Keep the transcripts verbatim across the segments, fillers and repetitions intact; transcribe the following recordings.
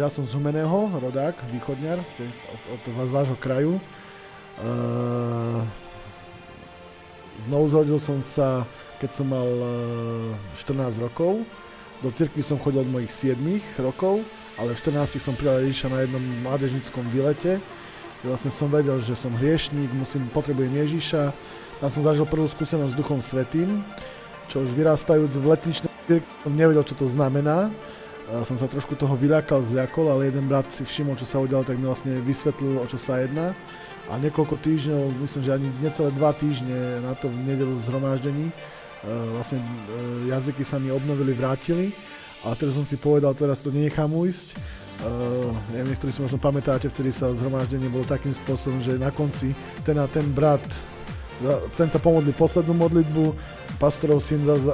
ja som z Humeného, rodák, východňar, od, od, od vášho kraju. Uh, znovu zrodil som sa, keď som mal uh, štrnásť rokov. Do cirkvi som chodil od mojich siedmich rokov, ale v štrnástich som prijal Ježiša na jednom mládežníckom výlete. Vlastne som vedel, že som hriešník, musím, potrebujem Ježiša. Tam som zažil prvú skúsenosť s Duchom Svätým, čo už vyrastajúc v letničnej cirkvi som nevedel, čo to znamená. Som sa trošku toho vyľakal, zľakol, ale jeden brat si všimol, čo sa udialo, tak mi vlastne vysvetlil, o čo sa jedná. A niekoľko týždňov, myslím, že ani necelé dva týždne na to v nedeľu zhromaždení, vlastne jazyky sa mi obnovili, vrátili. A teraz som si povedal, teraz to nenechám ujsť. Neviem, niektorí si možno pamätáte, vtedy sa zhromaždenie bolo takým spôsobom, že na konci ten a ten brat, ten sa pomodlil poslednú modlitbu, pastorov syn za, za,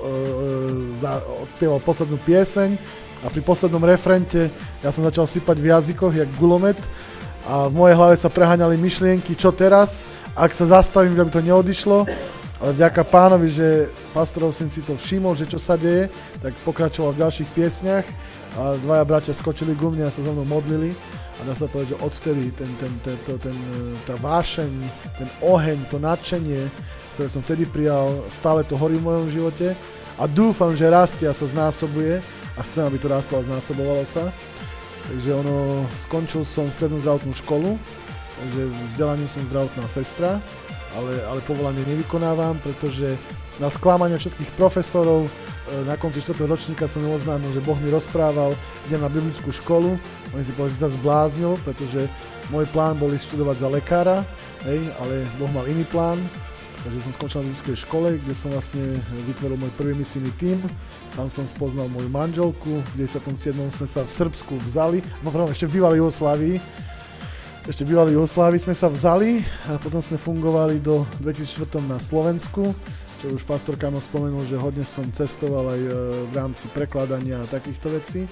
za, odspieval poslednú pieseň a pri poslednom refrente ja som začal sypať v jazykoch, jak gulomet, a v mojej hlave sa preháňali myšlienky, čo teraz, ak sa zastavím, aby to neodišlo, ale vďaka Pánovi, že pastorov syn si to všimol, že čo sa deje, tak pokračoval v ďalších piesňach a dvaja bratia skočili ku mne a sa so mnou modlili. A dá sa povedať, že odtedy ten, ten, ten, ten, ten, tá vášeň, ten oheň, to nadšenie, ktoré som vtedy prijal, stále to horí v mojom živote a dúfam, že rastie a sa znásobuje a chcem, aby to rastlo a znásobovalo sa. Takže ono, skončil som strednú zdravotnú školu, takže vzdelaním som zdravotná sestra, ale, ale povolanie nevykonávam, pretože na sklamanie všetkých profesorov na konci štvrtého ročníka som mi oznámil, že Boh mi rozprával, idem na biblickú školu. Oni si povedali, že sa zbláznil, pretože môj plán bol ísť študovať za lekára, hej, ale Boh mal iný plán. Takže som skončil na biblickej škole, kde som vlastne vytvoril môj prvý misijný tím. Tam som spoznal moju manželku, v deväťdesiatom siedmom sme sa v Srbsku vzali, no pardon, ešte v bývalej Juhoslávii. Ešte v bývalej Juhoslávii sme sa vzali a potom sme fungovali do dvetisícštyri na Slovensku. Čo už pastor Kamo spomenul, že hodne som cestoval aj v rámci prekladania a takýchto vecí.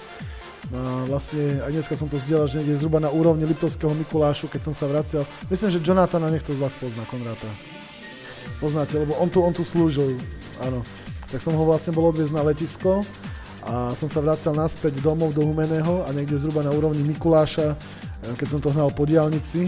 A vlastne aj dneska som to zdieľal, že niekde zhruba na úrovni Liptovského Mikulášu, keď som sa vracial. Myslím, že Jonathana niekto z vás pozná, Konráta. Poznáte, lebo on tu, on tu slúžil, áno. Tak som ho vlastne bol odviezť na letisko a som sa vracal naspäť domov do Humeného a niekde zhruba na úrovni Mikuláša, keď som to hnal po diaľnici,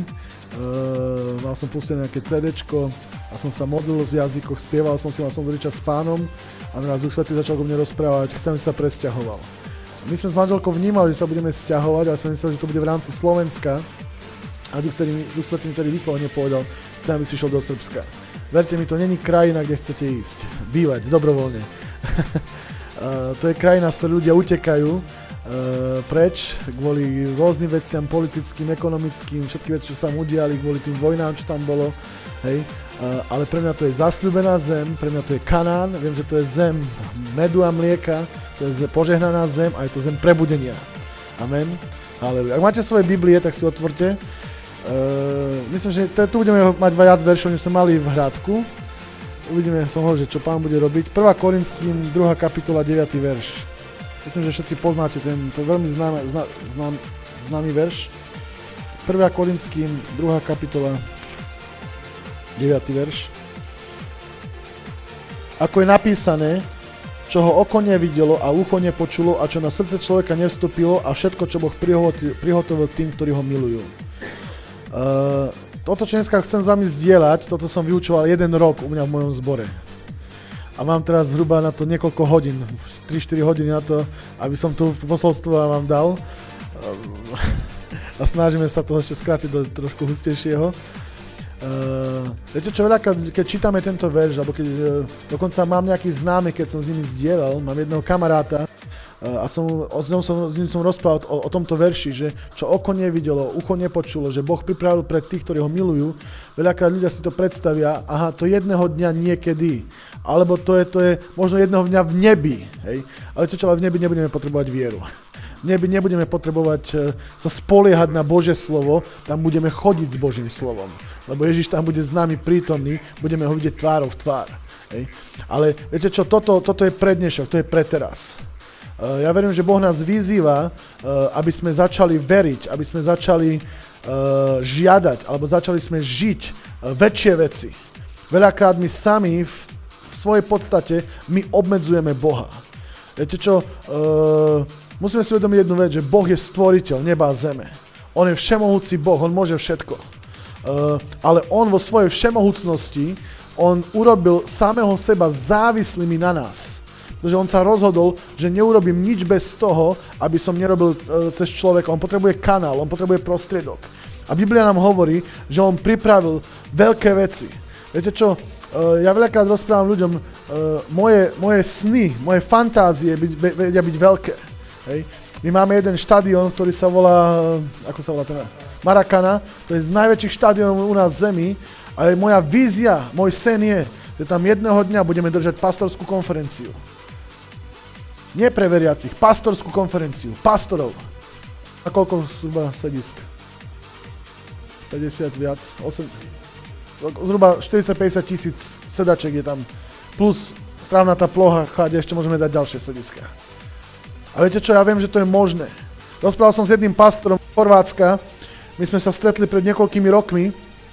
Uh, mal som pustené nejaké cédečko a som sa modlil v jazykoch, spieval som si, mal som dobrý čas s Pánom a naraz Duch Svätý začal ko mne rozprávať, chcem, aby sa presťahoval. My sme s manželkou vnímali, že sa budeme sťahovať, ale sme mysleli, že to bude v rámci Slovenska a Duch, ktorý, Duch Svätý mi tedy vyslovene povedal, chcem, aby si išiel do Srbska. Verte mi, to není krajina, kde chcete ísť, bývať dobrovoľne. uh, to je krajina, z ktorej ľudia utekajú Uh, preč kvôli rôznym veciam, politickým, ekonomickým, všetky veci, čo sa tam udiali, kvôli tým vojnám, čo tam bolo, hej. Uh, ale pre mňa to je zasľúbená zem, pre mňa to je Kanán, viem, že to je zem medu a mlieka, to je požehnaná zem a je to zem prebudenia. Amen. Halleluja. Ak máte svoje Biblie, tak si otvorte. Uh, myslím, že tu budeme mať viac veršov, než sme mali v Hradku. Uvidíme, som hovoril, že čo Pán bude robiť. prvá Korinským, druhá kapitola, deviaty verš. Myslím, že všetci poznáte ten, to veľmi známy, zná, znám, známy verš. prvá Korinským, druhá kapitola, deviaty verš. Ako je napísané, čo ho oko nevidelo a ucho nepočulo a čo na srdce človeka nevstúpilo a všetko, čo Boh prihotovil tým, ktorí ho milujú. Uh, toto, čo dneska chcem s vami zdieľať, toto som vyučoval jeden rok u mňa v mojom zbore. A mám teraz zhruba na to niekoľko hodín, tri štyri hodiny na to, aby som tu posolstvo vám dal. A snažíme sa to ešte skrátiť do trošku hustejšieho. Uh, viete čo, veľa, keď čítame tento verš, alebo keď, uh, dokonca mám nejaký známy, keď som s nimi zdieľal, mám jedného kamaráta uh, a som, s, ňom som, s ním som rozprával o, o tomto verši, že čo oko nevidelo, ucho nepočulo, že Boh pripravil pre tých, ktorí ho milujú. Veľakrát ľudia si to predstavia, aha, to jedného dňa niekedy, alebo to je, to je možno jedného dňa v nebi, hej? Ale čo, čo, ale v nebi nebudeme potrebovať vieru. V nebi nebudeme potrebovať sa spoliehať na Božie slovo, tam budeme chodiť s Božím slovom. Lebo Ježiš tam bude s nami prítomný, budeme ho vidieť tvárou v tvár. Hej. Ale viete čo, toto, toto je pre dnešok, to je pre teraz. Ja verím, že Boh nás vyzýva, aby sme začali veriť, aby sme začali žiadať, alebo začali sme žiť väčšie veci. Veľakrát my sami v, v svojej podstate my obmedzujeme Boha. Viete čo, Musíme si uvedomiť jednu vec, že Boh je stvoriteľ neba a zeme. On je všemohúci Boh, on môže všetko. Uh, ale on vo svojej všemohúcnosti, on urobil samého seba závislými na nás. Pretože on sa rozhodol, že neurobím nič bez toho, aby som nerobil uh, cez človeka. On potrebuje kanál, on potrebuje prostriedok. A Biblia nám hovorí, že on pripravil veľké veci. Viete čo, uh, ja veľakrát rozprávam ľuďom, uh, moje, moje sny, moje fantázie byť, vedia byť veľké. Hej. My máme jeden štadión, ktorý sa volá, ako sa volá ten? Maracana, to je z najväčších štadiónov u nás v zemi a moja vízia, môj sen je, že tam jedného dňa budeme držať pastorskú konferenciu. Nie pre veriacich, pastorskú konferenciu, pastorov. A koľko zhruba sedísk? päťdesiat viac, osem, zhruba štyridsať päťdesiat tisíc sedaček je tam, plus strávnatá plocha, cháde, ešte môžeme dať ďalšie sediská. A viete čo, ja viem, že to je možné. Rozprával som s jedným pastorom z Chorvátska, my sme sa stretli pred niekoľkými rokmi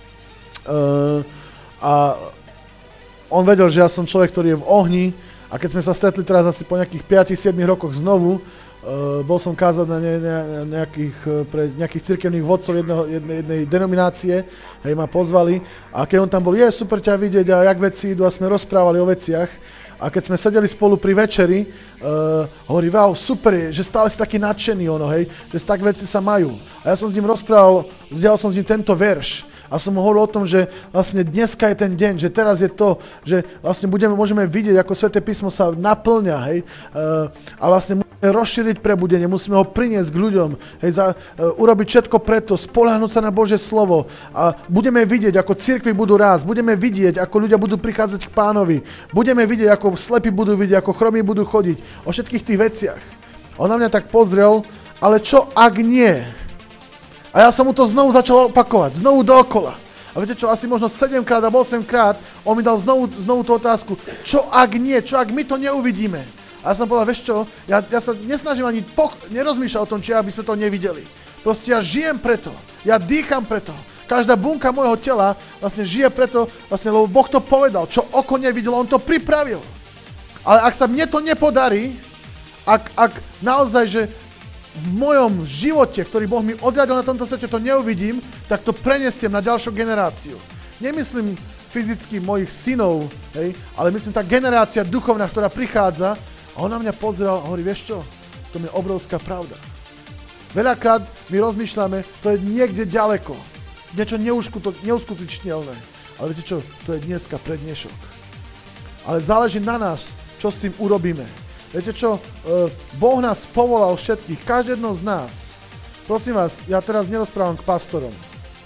uh, a on vedel, že ja som človek, ktorý je v ohni a keď sme sa stretli teraz asi po nejakých päť sedem rokoch znovu, uh, bol som kázať na ne, ne, nejakých, pre nejakých cirkevných vodcov jedného, jednej, jednej denominácie, hej, ma pozvali a keď on tam bol, je super ťa vidieť a jak veci idú a sme rozprávali o veciach. A keď sme sedeli spolu pri večeri, uh, hovorí, wow, super je, že stále si taký nadšený, ono, hej, že tak veci sa majú. A ja som s ním rozprával, vzdial som s ním tento verš a som hovoril o tom, že vlastne dneska je ten deň, že teraz je to, že vlastne budeme, môžeme vidieť, ako Sväté písmo sa naplňa, hej, uh, a vlastne musíme rozšíriť prebudenie, musíme ho priniesť k ľuďom, hej, za, uh, urobiť všetko preto, spoľahnúť sa na Božie slovo a budeme vidieť, ako cirkvi budú rásť, budeme vidieť, ako ľudia budú prichádzať k Pánovi, budeme vidieť, ako slepí budú vidieť, ako chromí budú chodiť, o všetkých tých veciach. On na mňa tak pozrel, ale čo ak nie? A ja som mu to znovu začal opakovať, znovu dookola. A viete čo, asi možno sedemkrát alebo osemkrát on mi dal znovu, znovu tú otázku, čo ak nie, čo ak my to neuvidíme? A ja som povedal, vieš čo, ja, ja sa nesnažím ani pok- nerozmýšľať o tom, či aby sme to nevideli. Proste ja žijem preto, ja dýcham preto. Každá bunka môjho tela vlastne žije preto, vlastne, lebo Boh to povedal, čo oko nevidelo, on to pripravil. Ale ak sa mne to nepodarí, ak, ak naozaj, že v mojom živote, ktorý Boh mi odradil na tomto svete, to neuvidím, tak to prenesiem na ďalšiu generáciu. Nemyslím fyzicky mojich synov, hej, ale myslím tá generácia duchovná, ktorá prichádza a on na mňa pozrel a hovorí, vieš čo, to je obrovská pravda. Veľakrát my rozmýšľame, to je niekde ďaleko, niečo neuskutočniteľné. Ale viete čo, to je dneska prednešok. Ale záleží na nás, čo s tým urobíme. Viete čo, Boh nás povolal všetkých, každý jedno z nás. Prosím vás, ja teraz nerozprávam k pastorom.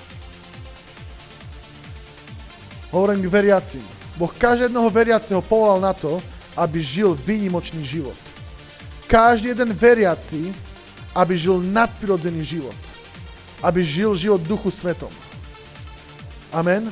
Hovorím k veriacim. Boh každý jednoho veriaceho povolal na to, aby žil výnimočný život. Každý jeden veriaci, aby žil nadprirodzený život. Aby žil život v Duchu Svetom. Amen.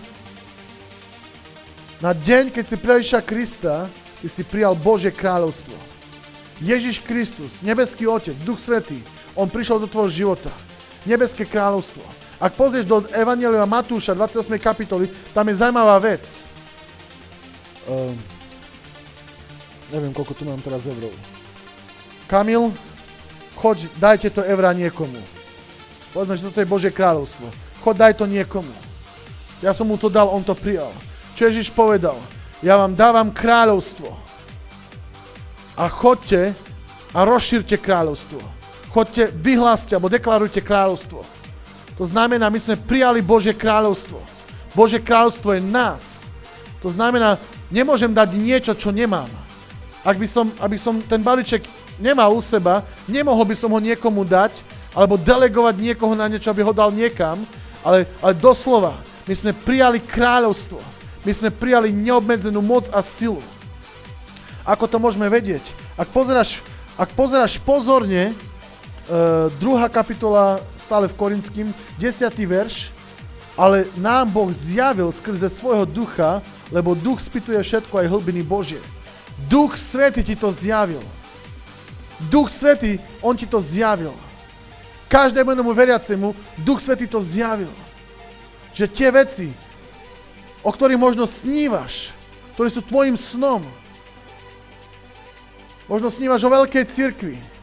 Na deň, keď si prijal Ježiša Krista, ty si prijal Božie kráľovstvo. Ježiš Kristus, nebeský Otec, Duch Svätý, on prišiel do tvojho života. Nebeské kráľovstvo. Ak pozrieš do Evanjelia Matúša, dvadsiatej ôsmej kapitoly, tam je zaujímavá vec. Um, neviem, koľko tu mám teraz eurov. Kamil, choď, dajte to eurá niekomu. Povedzme, že toto je Božie kráľovstvo. Choď, daj to niekomu. Ja som mu to dal, on to prijal. Čo Ježiš povedal? Ja vám dávam kráľovstvo. A chodte a rozšírte kráľovstvo. Chodte, vyhláste, alebo deklarujte kráľovstvo. To znamená, my sme prijali Božie kráľovstvo. Božie kráľovstvo je nás. To znamená, nemôžem dať niečo, čo nemám. Ak by som, aby som ten balíček nemal u seba, nemohol by som ho niekomu dať, alebo delegovať niekoho na niečo, aby ho dal niekam, ale, ale doslova, my sme prijali kráľovstvo. My sme prijali neobmedzenú moc a silu. Ako to môžeme vedieť? Ak pozeráš, ak pozeráš pozorne, uh, druhá kapitola stále v Korinským, desiatý verš, ale nám Boh zjavil skrze svojho ducha, lebo duch spýtuje všetko aj hlbiny Božie. Duch Svätý ti to zjavil. Duch Svätý, on ti to zjavil. Každému jednomu veriacemu Duch Svätý to zjavil. Že tie veci, o ktorých možno snívaš, ktoré sú tvojim snom, možno snívaš o veľkej cirkvi.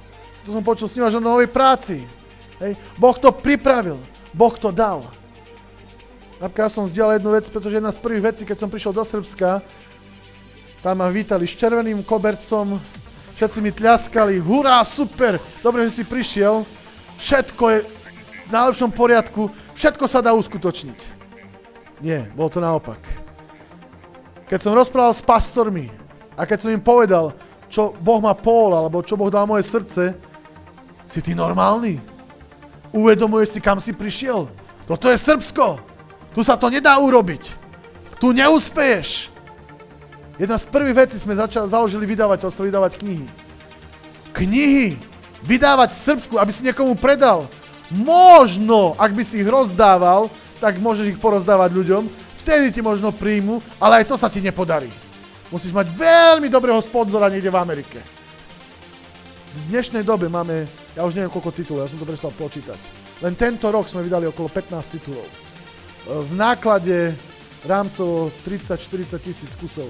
to som počul, snívaš o novej práci. Hej. Boh to pripravil. Boh to dal. Napríklad ja som zdieľal jednu vec, pretože jedna z prvých vecí, keď som prišiel do Srbska, tam ma vítali s červeným kobercom, všetci mi tľaskali, hurá, super, dobre, že si prišiel, všetko je v najlepšom poriadku, všetko sa dá uskutočniť. Nie, bolo to naopak. Keď som rozprával s pastormi a keď som im povedal, čo Boh ma povolal, alebo čo Boh dal moje srdce, si ty normálny? Uvedomuješ si, kam si prišiel? Toto je Srbsko. Tu sa to nedá urobiť. Tu neúspeješ. Jedna z prvých vecí sme začali, založili vydavateľstvo, vydávať knihy. Knihy! Vydávať v Srbsku, aby si niekomu predal. Možno, ak by si ich rozdával, tak môžeš ich porozdávať ľuďom. Vtedy ti možno príjmu, ale aj to sa ti nepodarí. Musíš mať veľmi dobrého sponzora niekde v Amerike. V dnešnej dobe máme, ja už neviem koľko titulov, ja som to prestal počítať. Len tento rok sme vydali okolo pätnásť titulov. V náklade rámcovo tridsať štyridsať tisíc kusov.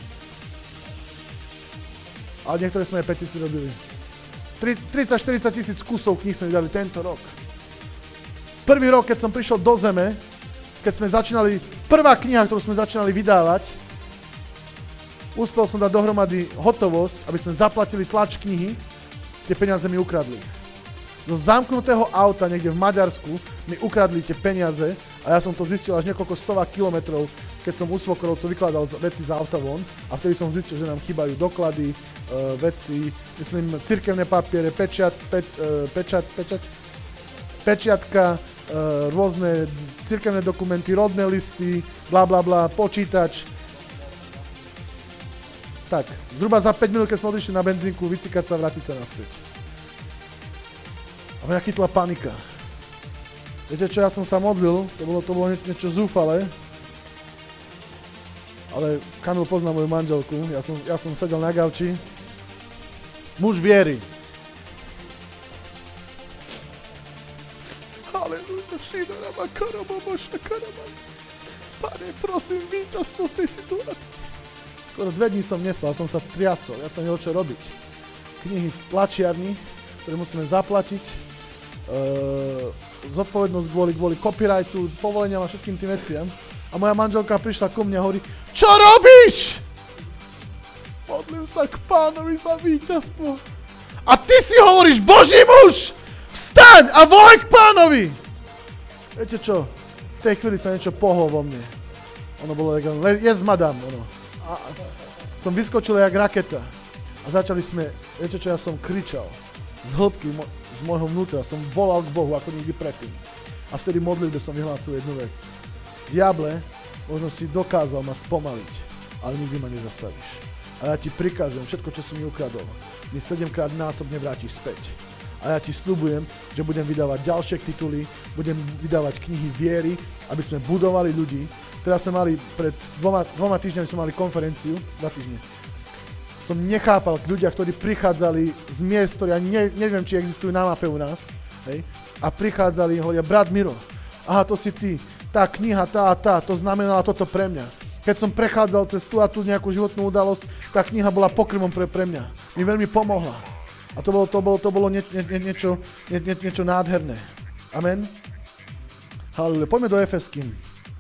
Ale niektoré sme aj päť tisíc robili. tridsať štyridsať tisíc kusov kníh sme vydali tento rok. Prvý rok, keď som prišiel do zeme, keď sme začínali, prvá kniha, ktorú sme začínali vydávať, uspel som dať dohromady hotovosť, aby sme zaplatili tlač knihy, tie peniaze mi ukradli. Do zamknutého auta niekde v Maďarsku mi ukradli tie peniaze a ja som to zistil až niekoľko stovák kilometrov, keď som u svokrovcov vykladal veci z auta von a vtedy som zistil, že nám chýbajú doklady, uh, veci, myslím, cirkevné papiere, pečiat, pe, uh, pečat, pečat, pečiatka, uh, rôzne cirkevné dokumenty, rodné listy, bla bla bla, počítač. Tak, zhruba za päť minút, keď sme odišli na benzínku, vycikať sa a vrátiť sa naspäť. A mňa chytla panika. Viete čo, ja som sa modlil, to bolo, to bolo nie, niečo zúfale. Ale Kamil pozná moju manželku, ja som, ja som sedel na gauči. Muž viery. Halelúja, šídarama, karababa, šakaraba. Pane, prosím, víťazstvo v tej situácii. Skoro dve dní som nespal, som sa triasol, ja som nevedel čo robiť. Knihy v tlačiarni, ktoré musíme zaplatiť, uh, zodpovednosť kvôli, kvôli copyrightu, povoleniam a všetkým tým veciam. A moja manželka prišla ku mne a hovorí, čo robíš? Modlím sa k Pánovi za víťazstvo. A ty si hovoríš, Boží muž, vstaň a volaj k Pánovi. Viete čo, v tej chvíli sa niečo pohlo vo mne. Ono bolo, yes madam, ono. A som vyskočil jak raketa a začali sme, viete čo, ja som kričal z hĺbky mo- z môjho vnútra, som volal k Bohu ako nikdy predtým. A vtedy modlitbe som vyhlásil jednu vec. Diable, možno si dokázal ma spomaliť, ale nikdy ma nezastavíš. A ja ti prikazujem, všetko, čo si mi ukradol, mi sedemkrát násobne vrátiš späť. A ja ti sľubujem, že budem vydávať ďalšie tituly, budem vydávať knihy viery, aby sme budovali ľudí. Teraz sme mali, pred dvoma, dvoma týždňami sme mali konferenciu, dva týždne. Som nechápal ľudia, ktorí prichádzali z miest, ktoré ja ne, neviem, či existujú na mape u nás, hej, a prichádzali, hovoria, brat Miro, aha, to si ty, tá kniha, tá a tá, to znamenala toto pre mňa. Keď som prechádzal cez tú a tú nejakú životnú udalosť, tá kniha bola pokrmom pre, pre mňa. Mi veľmi pomohla. A to bolo, to bolo, to bolo nie, nie, nie, niečo, nie, nie, niečo nádherné. Amen. Halleluja. Poďme do Efeským.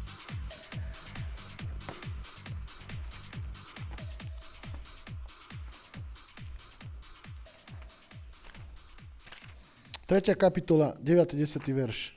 tretia kapitola, deviaty desať verš.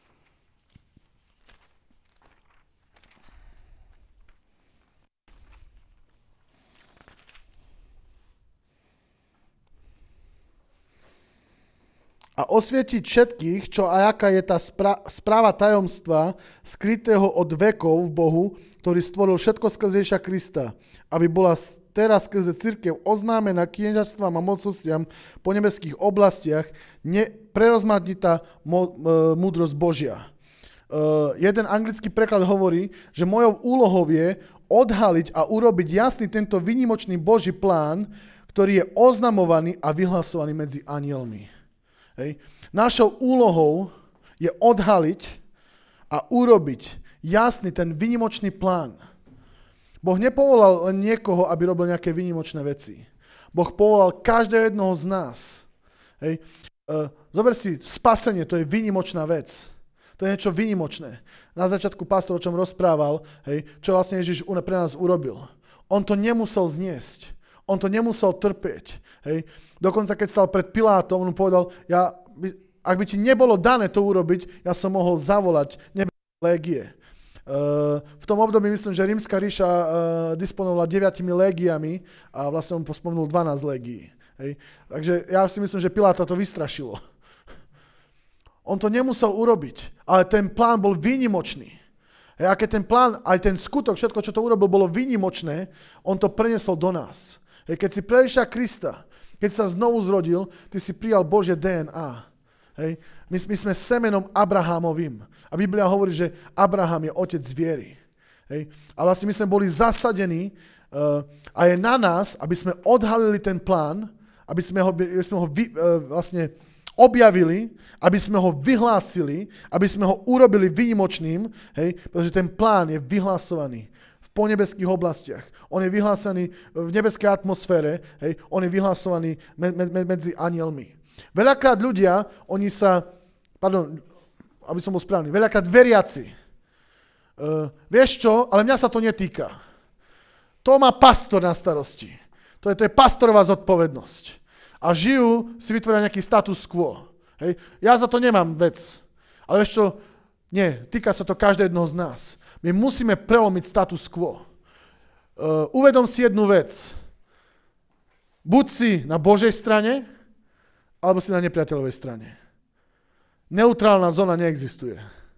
A osvietiť všetkých, čo a aká je tá spra- správa tajomstva, skrytého od vekov v Bohu, ktorý stvoril všetko skrze Ježiša Krista, aby bola teraz skrze cirkev oznámená kniežatstvám a mocnostiam po nebeských oblastiach prerozmanitá mo- múdrosť Božia. Uh, jeden anglický preklad hovorí, že mojou úlohou je odhaliť a urobiť jasný tento výnimočný Boží plán, ktorý je oznamovaný a vyhlasovaný medzi anielmi. Hej. Našou úlohou je odhaliť a urobiť jasný ten výnimočný plán. Boh nepovolal len niekoho, aby robil nejaké výnimočné veci. Boh povolal každého jednoho z nás. Hej. Uh, zober si, spasenie, to je výnimočná vec. To je niečo výnimočné. Na začiatku pastor o čom rozprával, hej, čo vlastne Ježiš pre nás urobil. On to nemusel zniesť. On to nemusel trpieť. Hej. Dokonca keď stal pred Pilátom, on mu povedal, ja, ak by ti nebolo dané to urobiť, ja som mohol zavolať nebeské légie. Uh, v tom období myslím, že Rímska ríša uh, disponovala deviatimi légiami a vlastne on spomenul dvanásť légií. Hej. Takže ja si myslím, že Piláta to vystrašilo. On to nemusel urobiť, ale ten plán bol výnimočný. A keď ten plán, aj ten skutok, všetko, čo to urobil, bolo výnimočné, on to preniesol do nás. Keď si pre Ježiša Krista, keď sa znovu zrodil, ty si prijal Božie dé en á. Hej. My, my sme semenom Abrahámovým. A Biblia hovorí, že Abraham je otec viery. Hej. A vlastne my sme boli zasadení uh, a je na nás, aby sme odhalili ten plán, aby sme ho, aby sme ho vy, uh, vlastne objavili, aby sme ho vyhlásili, aby sme ho urobili výnimočným, hej, pretože ten plán je vyhlasovaný v ponebeských oblastiach. On je vyhlásený v nebeskej atmosfére, hej, on je vyhlasovaný me, me, medzi anielmi. Veľakrát ľudia, oni sa, pardon, aby som bol správny, veľakrát veriaci. Uh, vieš čo, ale mňa sa to netýka. To má pastor na starosti. To je, to je pastorová zodpovednosť. A žijú, si vytvoria nejaký status quo. Hej. Ja za to nemám vec. Ale vieš čo, nie, týka sa to každého jednoho z nás. My musíme prelomiť status quo. Uh, uvedom si jednu vec. Buď si na Božej strane, alebo si na nepriateľovej strane. Neutrálna zóna neexistuje.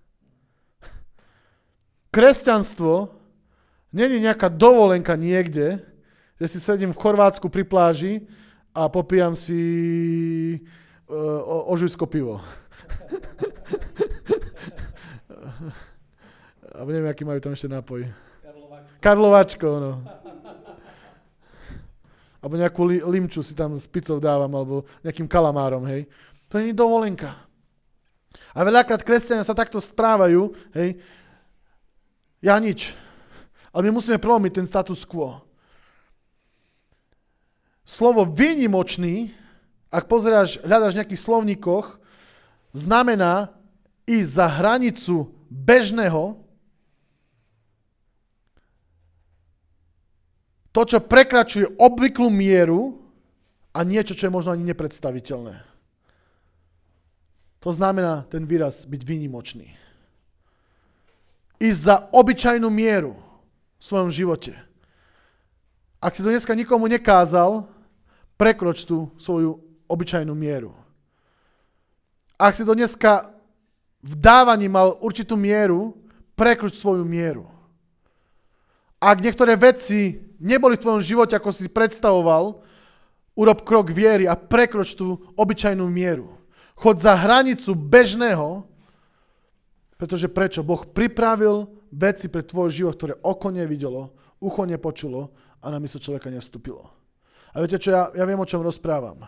Kresťanstvo není nejaká dovolenka niekde, že si sedím v Chorvátsku pri pláži a popíjam si uh, ožujsko pivo. A neviem, aký majú tam ešte nápoj. Karlovačko. Karlovačko, no. Alebo nejakú li, limču si tam s pizzou dávam, alebo nejakým kalamárom, hej. To nie je dovolenka. A veľakrát kresťania sa takto správajú, hej. Ja nič. Ale my musíme prelomiť ten status quo. Slovo výnimočný, ak pozeráš, hľadáš v nejakých slovníkoch, znamená ísť za hranicu bežného, to, čo prekračuje obvyklú mieru a niečo, čo je možno ani nepredstaviteľné. To znamená ten výraz byť výnimočný. Ísť za obyčajnú mieru v svojom živote. Ak si to dneska nikomu nekázal, prekroč tú svoju obyčajnú mieru. Ak si to dneska v dávaní mal určitú mieru, prekroč svoju mieru. Ak niektoré veci neboli v tvojom živote, ako si predstavoval, urob krok viery a prekroč tú obyčajnú mieru. Chod za hranicu bežného, pretože prečo? Boh pripravil veci pre tvoj život, ktoré oko nevidelo, ucho nepočulo a na mysl človeka nevstúpilo. A viete čo, ja, ja viem, o čom rozprávam.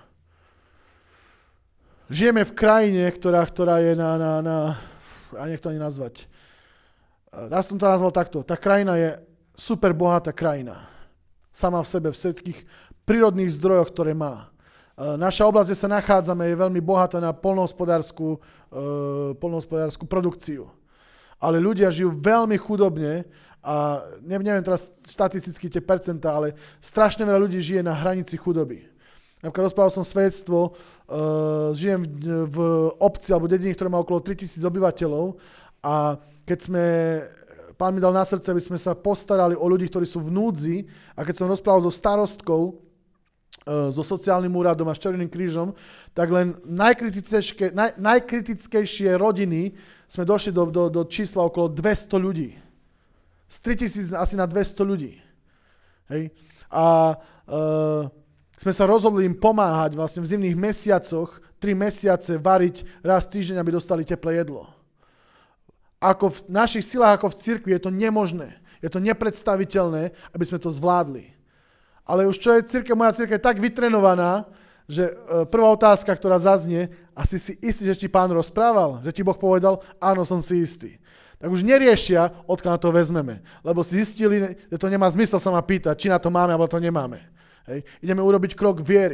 Žijeme v krajine, ktorá, ktorá je na, na, na... A nech to ani nazvať. Ja som to nazval takto. Tá krajina je super bohatá krajina. Sama v sebe, v všetkých prírodných zdrojoch, ktoré má. Naša oblasť, kde sa nachádzame, je veľmi bohatá na poľnohospodárskú, poľnohospodárskú produkciu. Ale ľudia žijú veľmi chudobne a neviem teraz štatisticky tie percentá, ale strašne veľa ľudí žije na hranici chudoby. Napríklad rozprával som svedectvo, uh, žijem v, v obci alebo dedine, ktorá má okolo tritisíc obyvateľov a keď sme, pán mi dal na srdce, aby sme sa postarali o ľudí, ktorí sú v núdzi a keď som rozprával so starostkou, uh, so sociálnym úradom a s Červeným krížom, tak len najkritickejšie, naj, najkritickejšie rodiny sme došli do, do, do čísla okolo dvesto ľudí. Z tritisíc asi na dvesto ľudí. Hej. A uh, sme sa rozhodli im pomáhať vlastne v zimných mesiacoch, tri mesiace variť raz týždeň, aby dostali teplé jedlo. Ako v našich silách, ako v cirkvi, je to nemožné. Je to nepredstaviteľné, aby sme to zvládli. Ale už čo je cirkev, moja cirkev je tak vytrenovaná, že uh, prvá otázka, ktorá zaznie, asi si istý, že ti pán rozprával? Že ti Boh povedal, áno, som si istý. Tak už neriešia, odkiaľ na to vezmeme. Lebo si zistili, že to nemá zmysel sa ma pýtať, či na to máme, alebo to nemáme. Hej. Ideme urobiť krok viery.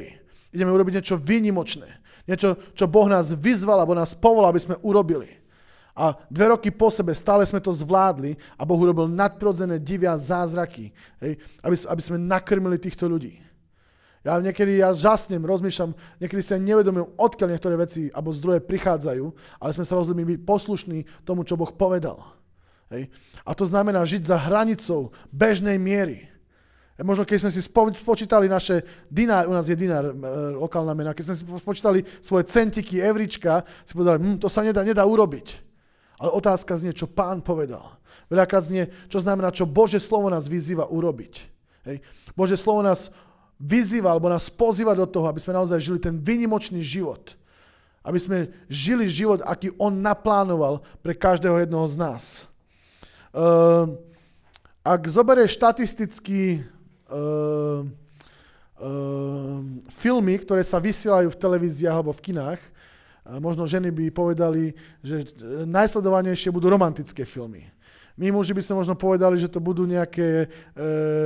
Ideme urobiť niečo výnimočné. Niečo, čo Boh nás vyzval, alebo nás povolal, aby sme urobili. A dve roky po sebe stále sme to zvládli a Boh urobil nadprirodzené divy a zázraky, hej, aby, aby sme nakrmili týchto ľudí. Ja niekedy ja žasnem, rozmýšľam, niekedy si aj nevedomujem, odkiaľ niektoré veci alebo zdroje prichádzajú, ale sme sa rozhodli byť poslušní tomu, čo Boh povedal. Hej. A to znamená žiť za hranicou bežnej miery. Možno keď sme si spočítali naše dinár, u nás je dinár, e, lokálna mena, keď sme si spočítali svoje centiky, evrička, si povedali, hm, to sa nedá, nedá urobiť. Ale otázka znie, čo Pán povedal. Veľakrát znie, čo znamená, čo Božie slovo nás vyzýva urobiť. Hej. Božie slovo nás vyzýva, alebo nás pozýva do toho, aby sme naozaj žili ten výnimočný život. Aby sme žili život, aký on naplánoval pre každého jednoho z nás. Uh, ak zoberieš štatisticky uh, uh, filmy, ktoré sa vysielajú v televíziách alebo v kinách, možno ženy by povedali, že najsledovanejšie budú romantické filmy. My muži by sme možno povedali, že to budú nejaké e, e,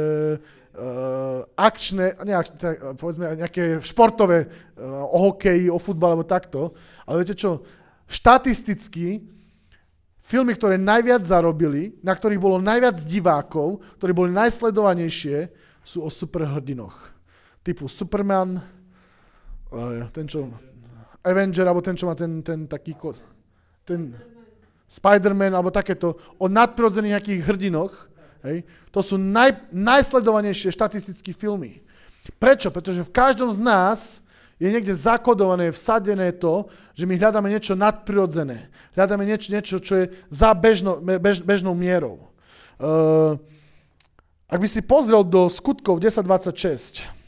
akčné, nie akčné, povedzme nejaké športové e, o hokeji, o futbale alebo takto. Ale viete čo, štatisticky filmy, ktoré najviac zarobili, na ktorých bolo najviac divákov, ktorí boli najsledovanejšie, sú o superhrdinoch. Typu Superman, ten čo... Avenger, alebo ten, čo má ten, ten taký, ten Spider-Man, alebo takéto, o nadprirodzených nejakých hrdinoch, hej, to sú naj, najsledovanejšie štatistické filmy. Prečo? Pretože v každom z nás je niekde zakodované, vsadené to, že my hľadáme niečo nadprirodzené. Hľadáme niečo, niečo čo je za bežno, bež, bežnou mierou. Uh, ak by si pozrel do skutkov desať dvadsaťšesť,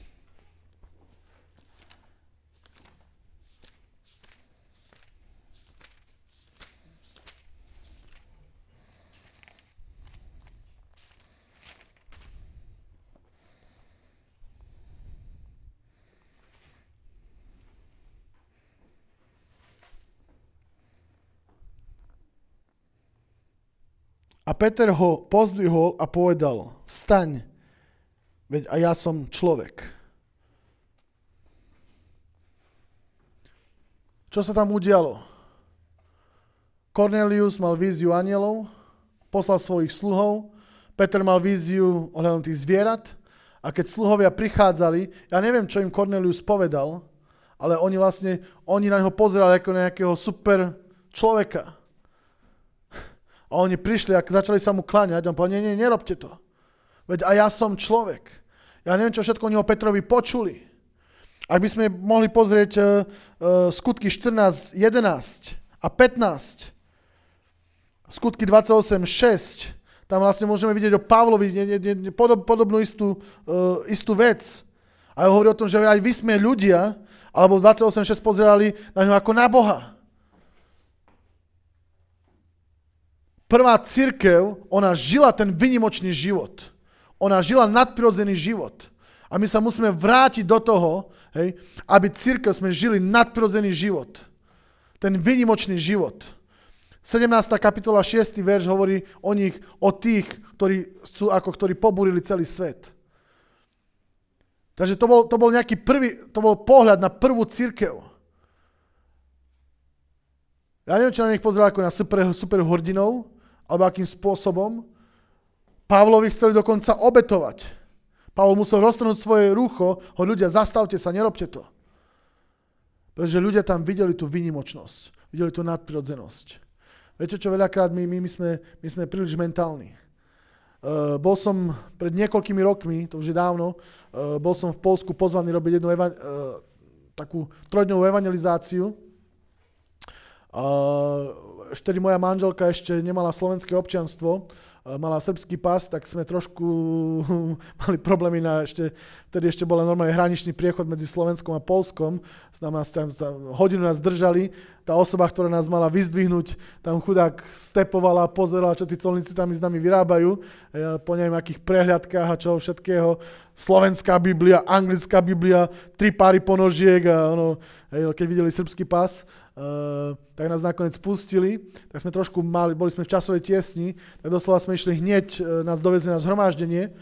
a Peter ho pozdvihol a povedal, vstaň, veď a ja som človek. Čo sa tam udialo? Kornélius mal víziu anjelov, poslal svojich sluhov, Peter mal víziu ohľadom tých zvierat a keď sluhovia prichádzali, ja neviem, čo im Kornélius povedal, ale oni vlastne, oni na neho pozerali ako na nejakého super človeka. A oni prišli a začali sa mu kláňať. On povedal, nie, nie, nerobte to. Veď a ja som človek. Ja neviem, čo všetko oni o Petrovi počuli. Ak by sme mohli pozrieť uh, uh, skutky štrnásť, jedenásť a pätnásť, skutky dvadsaťosem šesť, tam vlastne môžeme vidieť o Pavlovi ne, ne, ne, podob, podobnú istú, uh, istú vec. A hovorí o tom, že aj vy sme ľudia, alebo v dvadsaťosem šesť pozerali na ňo ako na Boha. Prvá cirkev, ona žila ten výnimočný život. Ona žila nadprirodzený život. A my sa musíme vrátiť do toho, hej, aby cirkev sme žili nadprirodzený život. Ten výnimočný život. sedemnásta kapitola šiesty verš hovorí o nich, o tých, ktorí sú ako ktorí pobúrili celý svet. Takže to bol, to bol nejaký prvý, to bol pohľad na prvú cirkev. Ja neviem, či na nich pozeral ako na super, super hrdinov, alebo akým spôsobom. Pavlovi chceli dokonca obetovať. Pavol musel roztrhnúť svoje rúcho, ho ľudia, zastavte sa, nerobte to. Pretože ľudia tam videli tú výnimočnosť, videli tú nadprirodzenosť. Viete čo, veľakrát my, my, my, sme, my sme príliš mentálni. Uh, bol som pred niekoľkými rokmi, to už je dávno, uh, bol som v Poľsku pozvaný robiť jednu eva- uh, takú trojdňovú evangelizáciu. Uh, vtedy moja manželka ešte nemala slovenské občianstvo, mala srbský pas, tak sme trošku mali problémy na ešte, vtedy ešte bol normálne hraničný priechod medzi Slovenskom a Poľskom, nás tam, tam hodinu nás držali, tá osoba, ktorá nás mala vyzdvihnúť, tam chudák stepovala, pozerala, čo tí colníci tam s nami vyrábajú, ja po neviem akých prehliadkách a čoho všetkého, slovenská Biblia, anglická Biblia, tri páry ponožiek a ono, keď videli srbský pas, Uh, tak nás nakoniec pustili, tak sme trošku mali, boli sme v časovej tiesni, tak doslova sme išli hneď, uh, nás dovezli na zhromaždenie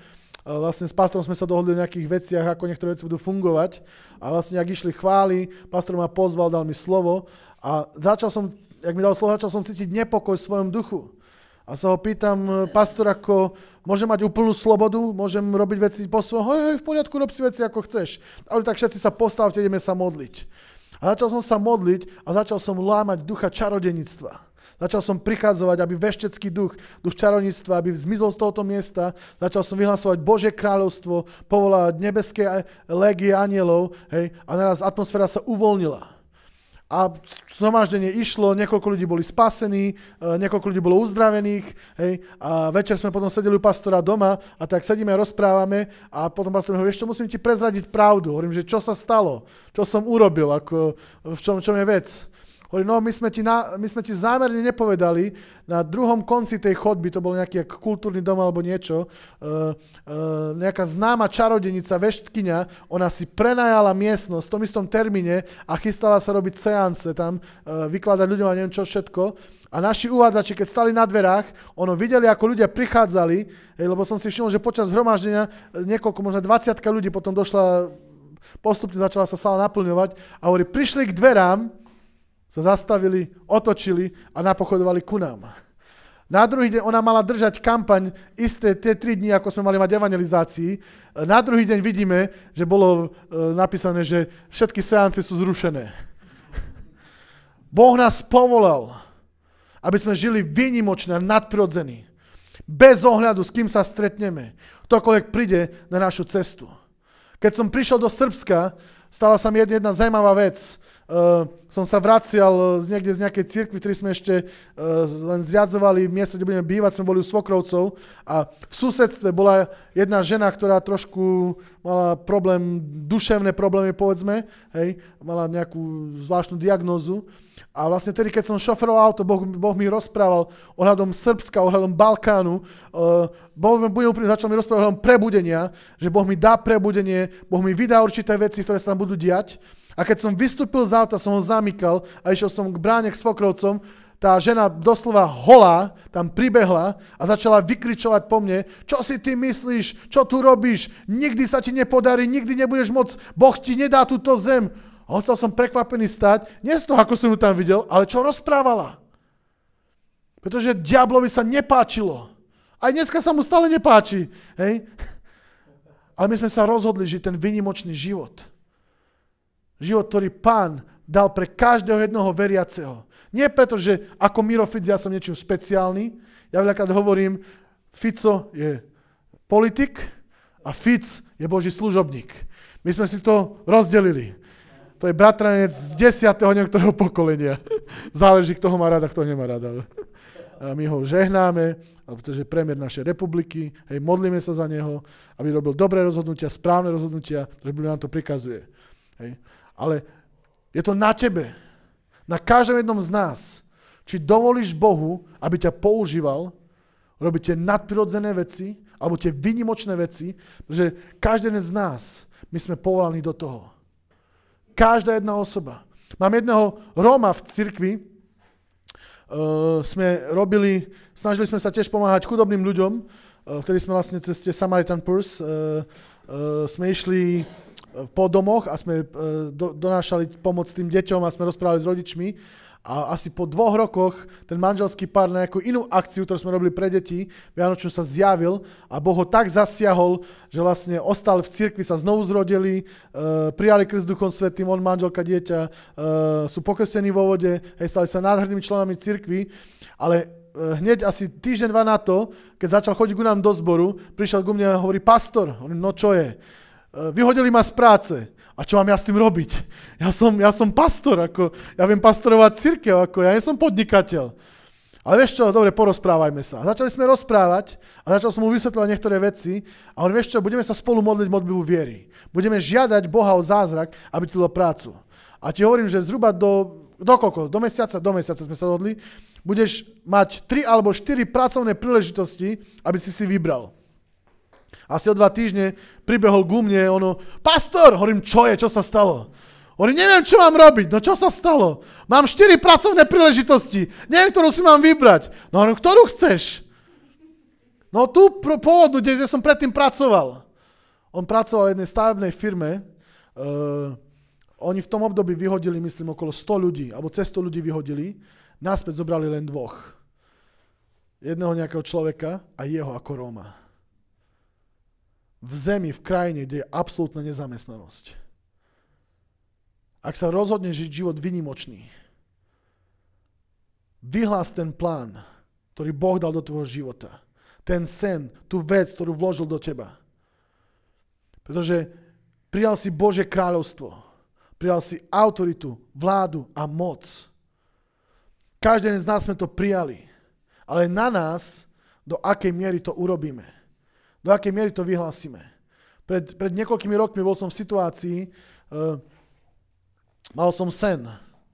vlastne s pastorom sme sa dohodli o nejakých veciach, ako niektoré veci budú fungovať. A vlastne, ak išli chvály, pastor ma pozval, dal mi slovo a začal som, jak mi dal slovo, začal som cítiť nepokoj v svojom duchu. A sa ho pýtam, pastor, ako môžem mať úplnú slobodu, môžem robiť veci po svojom, hej, hej, v poriadku, rob si veci, ako chceš. A tak všetci sa postavte, ideme sa modliť. A začal som sa modliť a začal som lámať ducha čarodenictva. Začal som prichádzovať, aby veštecký duch, duch čarodenictva, aby zmizol z tohoto miesta. Začal som vyhlasovať Božie kráľovstvo, povolávať nebeské légie anielov, hej, a naraz atmosféra sa uvoľnila. A zhromaždenie išlo, niekoľko ľudí boli spasení, niekoľko ľudí bolo uzdravených, hej, a večer sme potom sedeli u pastora doma a tak sedíme a rozprávame a potom pastor hovorí, ešte musím ti prezradiť pravdu. Hovorím, že čo sa stalo, čo som urobil, ako, v čom, čom je vec. Hovorím, no my sme, ti na, my sme ti zámerne nepovedali, na druhom konci tej chodby, to bol nejaký kultúrny dom alebo niečo, uh, uh, nejaká známa čarodenica, veštkyňa, ona si prenajala miestnosť v tom istom termíne a chystala sa robiť seance tam, uh, vykladať ľuďom a neviem čo všetko. A naši uvádzači, keď stali na dverách, ono videli, ako ľudia prichádzali, hej, lebo som si všimol, že počas zhromaždenia niekoľko, možno dvadsiatka ľudí potom došla, postupne začala sa sála naplňovať a hovorí, prišli k dverám, sa zastavili, otočili a napochodovali ku nám. Na druhý deň ona mala držať kampaň isté tie tri dni, ako sme mali mať evangelizácii. Na druhý deň vidíme, že bolo e, napísané, že všetky seance sú zrušené. Boh nás povolal, aby sme žili výnimočne a nadprirodzení. Bez ohľadu, s kým sa stretneme. Ktokoľvek príde na našu cestu. Keď som prišiel do Srbska, stala sa mi jedna, jedna zaujímavá vec. Uh, som sa vracial z niekde z nejakej cirkvi, ktorý sme ešte uh, len zriadzovali v mieste, kde budeme bývať, sme boli u svokrovcov a v susedstve bola jedna žena, ktorá trošku mala problém, duševné problémy, povedzme, hej, mala nejakú zvláštnu diagnózu. A vlastne tedy, keď som šoferoval auto, boh, boh mi rozprával ohľadom Srbska, ohľadom Balkánu, uh, boh mi úplne začal mi rozprávať ohľadom prebudenia, že Boh mi dá prebudenie, Boh mi vydá určité veci, ktoré sa tam budú diať. A keď som vystúpil z auta, som ho zamykal a išiel som k bráne k svokrovcom, tá žena doslova holá tam pribehla a začala vykričovať po mne, čo si ty myslíš, čo tu robíš, nikdy sa ti nepodarí, nikdy nebudeš môcť, Boh ti nedá túto zem. A ostal som prekvapený stať, nie z toho, ako som ju tam videl, ale čo rozprávala. Pretože diablovi sa nepáčilo. Aj dneska sa mu stále nepáči. Hej? Ale my sme sa rozhodli žiť ten výnimočný život. Život, ktorý Pán dal pre každého jednoho veriaceho. Nie preto, že ako Miro Fico ja som niečím špeciálny. Ja veľakrát hovorím, Fico je politik a Fic je Boží služobník. My sme si to rozdelili. To je bratranec z desiateho niektorého pokolenia. Záleží, kto ho má rada, kto ho nemá rada. A my ho žehnáme, pretože premiér našej republiky, hej, modlíme sa za neho, aby robil dobré rozhodnutia, správne rozhodnutia, že Biblia nám to prikazuje. Hej. Ale je to na tebe, na každom jednom z nás, či dovolíš Bohu, aby ťa používal, robiť tie nadprirodzené veci, alebo tie výnimočné veci, pretože každý jeden z nás, my sme povolaní do toho. Každá jedna osoba. Mám jedného Róma v cirkvi, uh, sme robili, snažili sme sa tiež pomáhať chudobným ľuďom, uh, vtedy sme vlastne cez tie Samaritan Purse, uh, uh, sme išli po domoch a sme do, donášali pomoc tým deťom a sme rozprávali s rodičmi. A asi po dvoch rokoch ten manželský pár na nejakú inú akciu, ktorú sme robili pre deti, vianočnú sa zjavil a Boh ho tak zasiahol, že vlastne ostal v cirkvi, sa znovu zrodili, uh, prijali krst Duchom Svätým, on, manželka, dieťa, uh, sú pokrstení vo vode, hej, stali sa nádhernými členami cirkvi, ale uh, hneď asi týždeň, dva na to, keď začal chodiť ku nám do zboru, prišiel ku mne a hovorí, pastor, hovorím, no čo je? Vyhodili ma z práce. A čo mám ja s tým robiť? Ja som, ja som pastor, ako, ja viem pastorovať cirkev, ako, ja nie som podnikateľ. Ale vieš čo, dobre, porozprávajme sa. A začali sme rozprávať a začal som mu vysvetľovať niektoré veci a hovorím, vieš čo, budeme sa spolu modliť modlitbu viery. Budeme žiadať Boha o zázrak, aby ti dal prácu. A ti hovorím, že zhruba do, do koľko? Do mesiaca, do mesiaca sme sa dohodli, budeš mať tri alebo štyri pracovné príležitosti, aby si si vybral. Asi o dva týždne pribehol ku mne, ono, pastor, hovorím, čo je, čo sa stalo? Hovorím, neviem, čo mám robiť, no čo sa stalo? Mám štyri pracovné príležitosti, neviem, ktorú si mám vybrať. No hovorím, ktorú chceš? No tu pôvodnú, kde som predtým pracoval. On pracoval v jednej stavebnej firme. Uh, oni v tom období vyhodili, myslím, okolo sto ľudí, alebo cez sto ľudí vyhodili. Naspäť zobrali len dvoch. Jedného nejakého človeka a jeho ako Róma. V zemi, v krajine, kde je absolútna nezamestnanosť. Ak sa rozhodne žiť život výnimočný, vyhlás ten plán, ktorý Boh dal do tvojho života. Ten sen, tú vec, ktorú vložil do teba. Pretože prijal si Božie kráľovstvo. Prijal si autoritu, vládu a moc. Každý z nás sme to prijali. Ale na nás, do akej miery to urobíme. Do akej miery to vyhlásime. Pred, pred niekoľkými rokmi bol som v situácii, uh, mal som sen.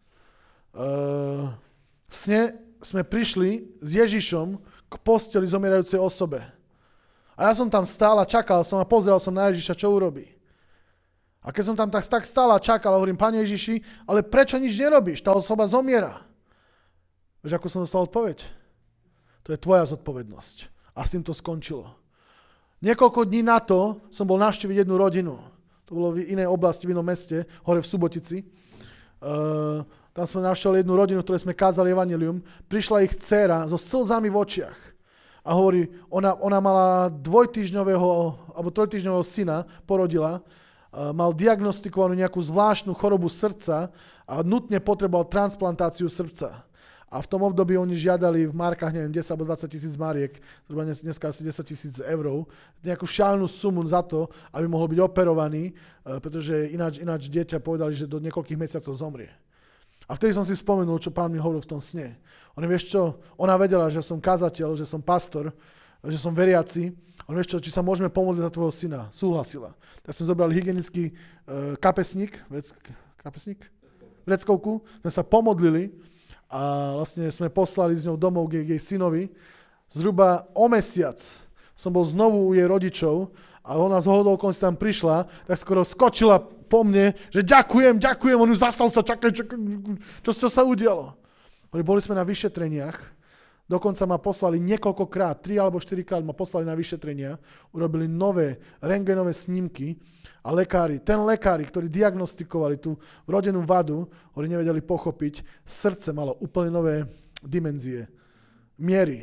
Uh, v sne sme prišli s Ježišom k posteli zomierajúcej osobe. A ja som tam stál a čakal som a pozeral som na Ježiša, čo urobí. A keď som tam tak, tak stál a čakal a hovorím, Pane Ježiši, ale prečo nič nerobíš? Tá osoba zomiera. Vieš, ako som dostal odpoveď? To je tvoja zodpovednosť. A s tým to skončilo. Niekoľko dní na to som bol navštíviť jednu rodinu. To bolo v inej oblasti, v inom meste, hore v Subotici. Uh, tam sme navštívili jednu rodinu, ktorej sme kázali evanjelium. Prišla ich dcéra so slzami v očiach. A hovorí, ona, ona mala dvojtýždňového alebo trojtýždňového syna, porodila, uh, mal diagnostikovanú nejakú zvláštnu chorobu srdca a nutne potreboval transplantáciu srdca. A v tom období oni žiadali v markách, neviem, desať alebo dvadsať tisíc mariek, zhruba dneska asi desať tisíc eur, nejakú šialenú sumu za to, aby mohol byť operovaný, uh, pretože ináč, ináč dieťa povedali, že do niekoľkých mesiacov zomrie. A vtedy som si spomenul, čo pán mi hovoril v tom sne. On vieš čo, ona vedela, že som kazateľ, že som pastor, že som veriaci. On vieš čo, či sa môžeme pomodliť za tvojho syna. Súhlasila. Tak sme zobrali hygienický uh, kapesník, vrec, kapesník? Vreckovku, sme sa pomodlili a vlastne sme poslali s ňou domov k jej synovi. Zhruba o mesiac som bol znovu u jej rodičov a ona z hodou okolností tam prišla, tak skoro skočila po mne, že ďakujem, ďakujem, on už zastal sa, čakaj, čakaj, čo, čo sa udialo. Boli sme na vyšetreniach, dokonca ma poslali niekoľkokrát, tri alebo štyri krát ma poslali na vyšetrenia, urobili nové rentgenové snímky a lekári, ten lekári, ktorí diagnostikovali tú vrodenú vadu, oni nevedeli pochopiť, srdce malo úplne nové dimenzie, miery.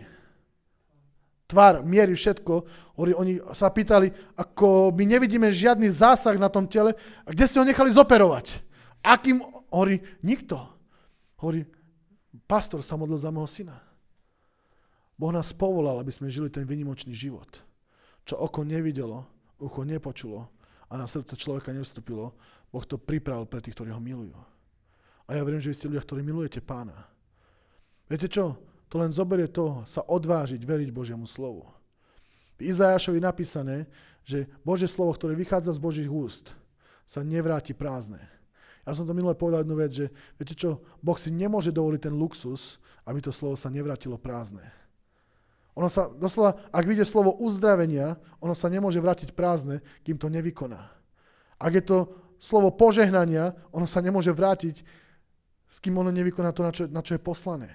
Tvar, miery, všetko. Oni sa pýtali, ako my nevidíme žiadny zásah na tom tele, a kde ste ho nechali zoperovať? Akým? Hovorí, nikto. Hovorí, pastor sa modlil za môjho syna. Boh nás povolal, aby sme žili ten výnimočný život. Čo oko nevidelo, ucho nepočulo a na srdce človeka nevstúpilo, Boh to pripravil pre tých, ktorí ho milujú. A ja verím, že vy ste ľudia, ktorí milujete pána. Viete čo? To len zoberie to, sa odvážiť, veriť Božiemu slovu. V Izajášovi napísané, že Božie slovo, ktoré vychádza z Božích úst, sa nevráti prázdne. Ja som to minule povedal jednu vec, že viete čo, Boh si nemôže dovoliť ten luxus, aby to slovo sa nevrátilo prázdne. Ono sa, doslova, ak vyjde slovo uzdravenia, ono sa nemôže vrátiť prázdne, kým to nevykoná. Ak je to slovo požehnania, ono sa nemôže vrátiť, s kým ono nevykoná to, na čo, na čo je poslané.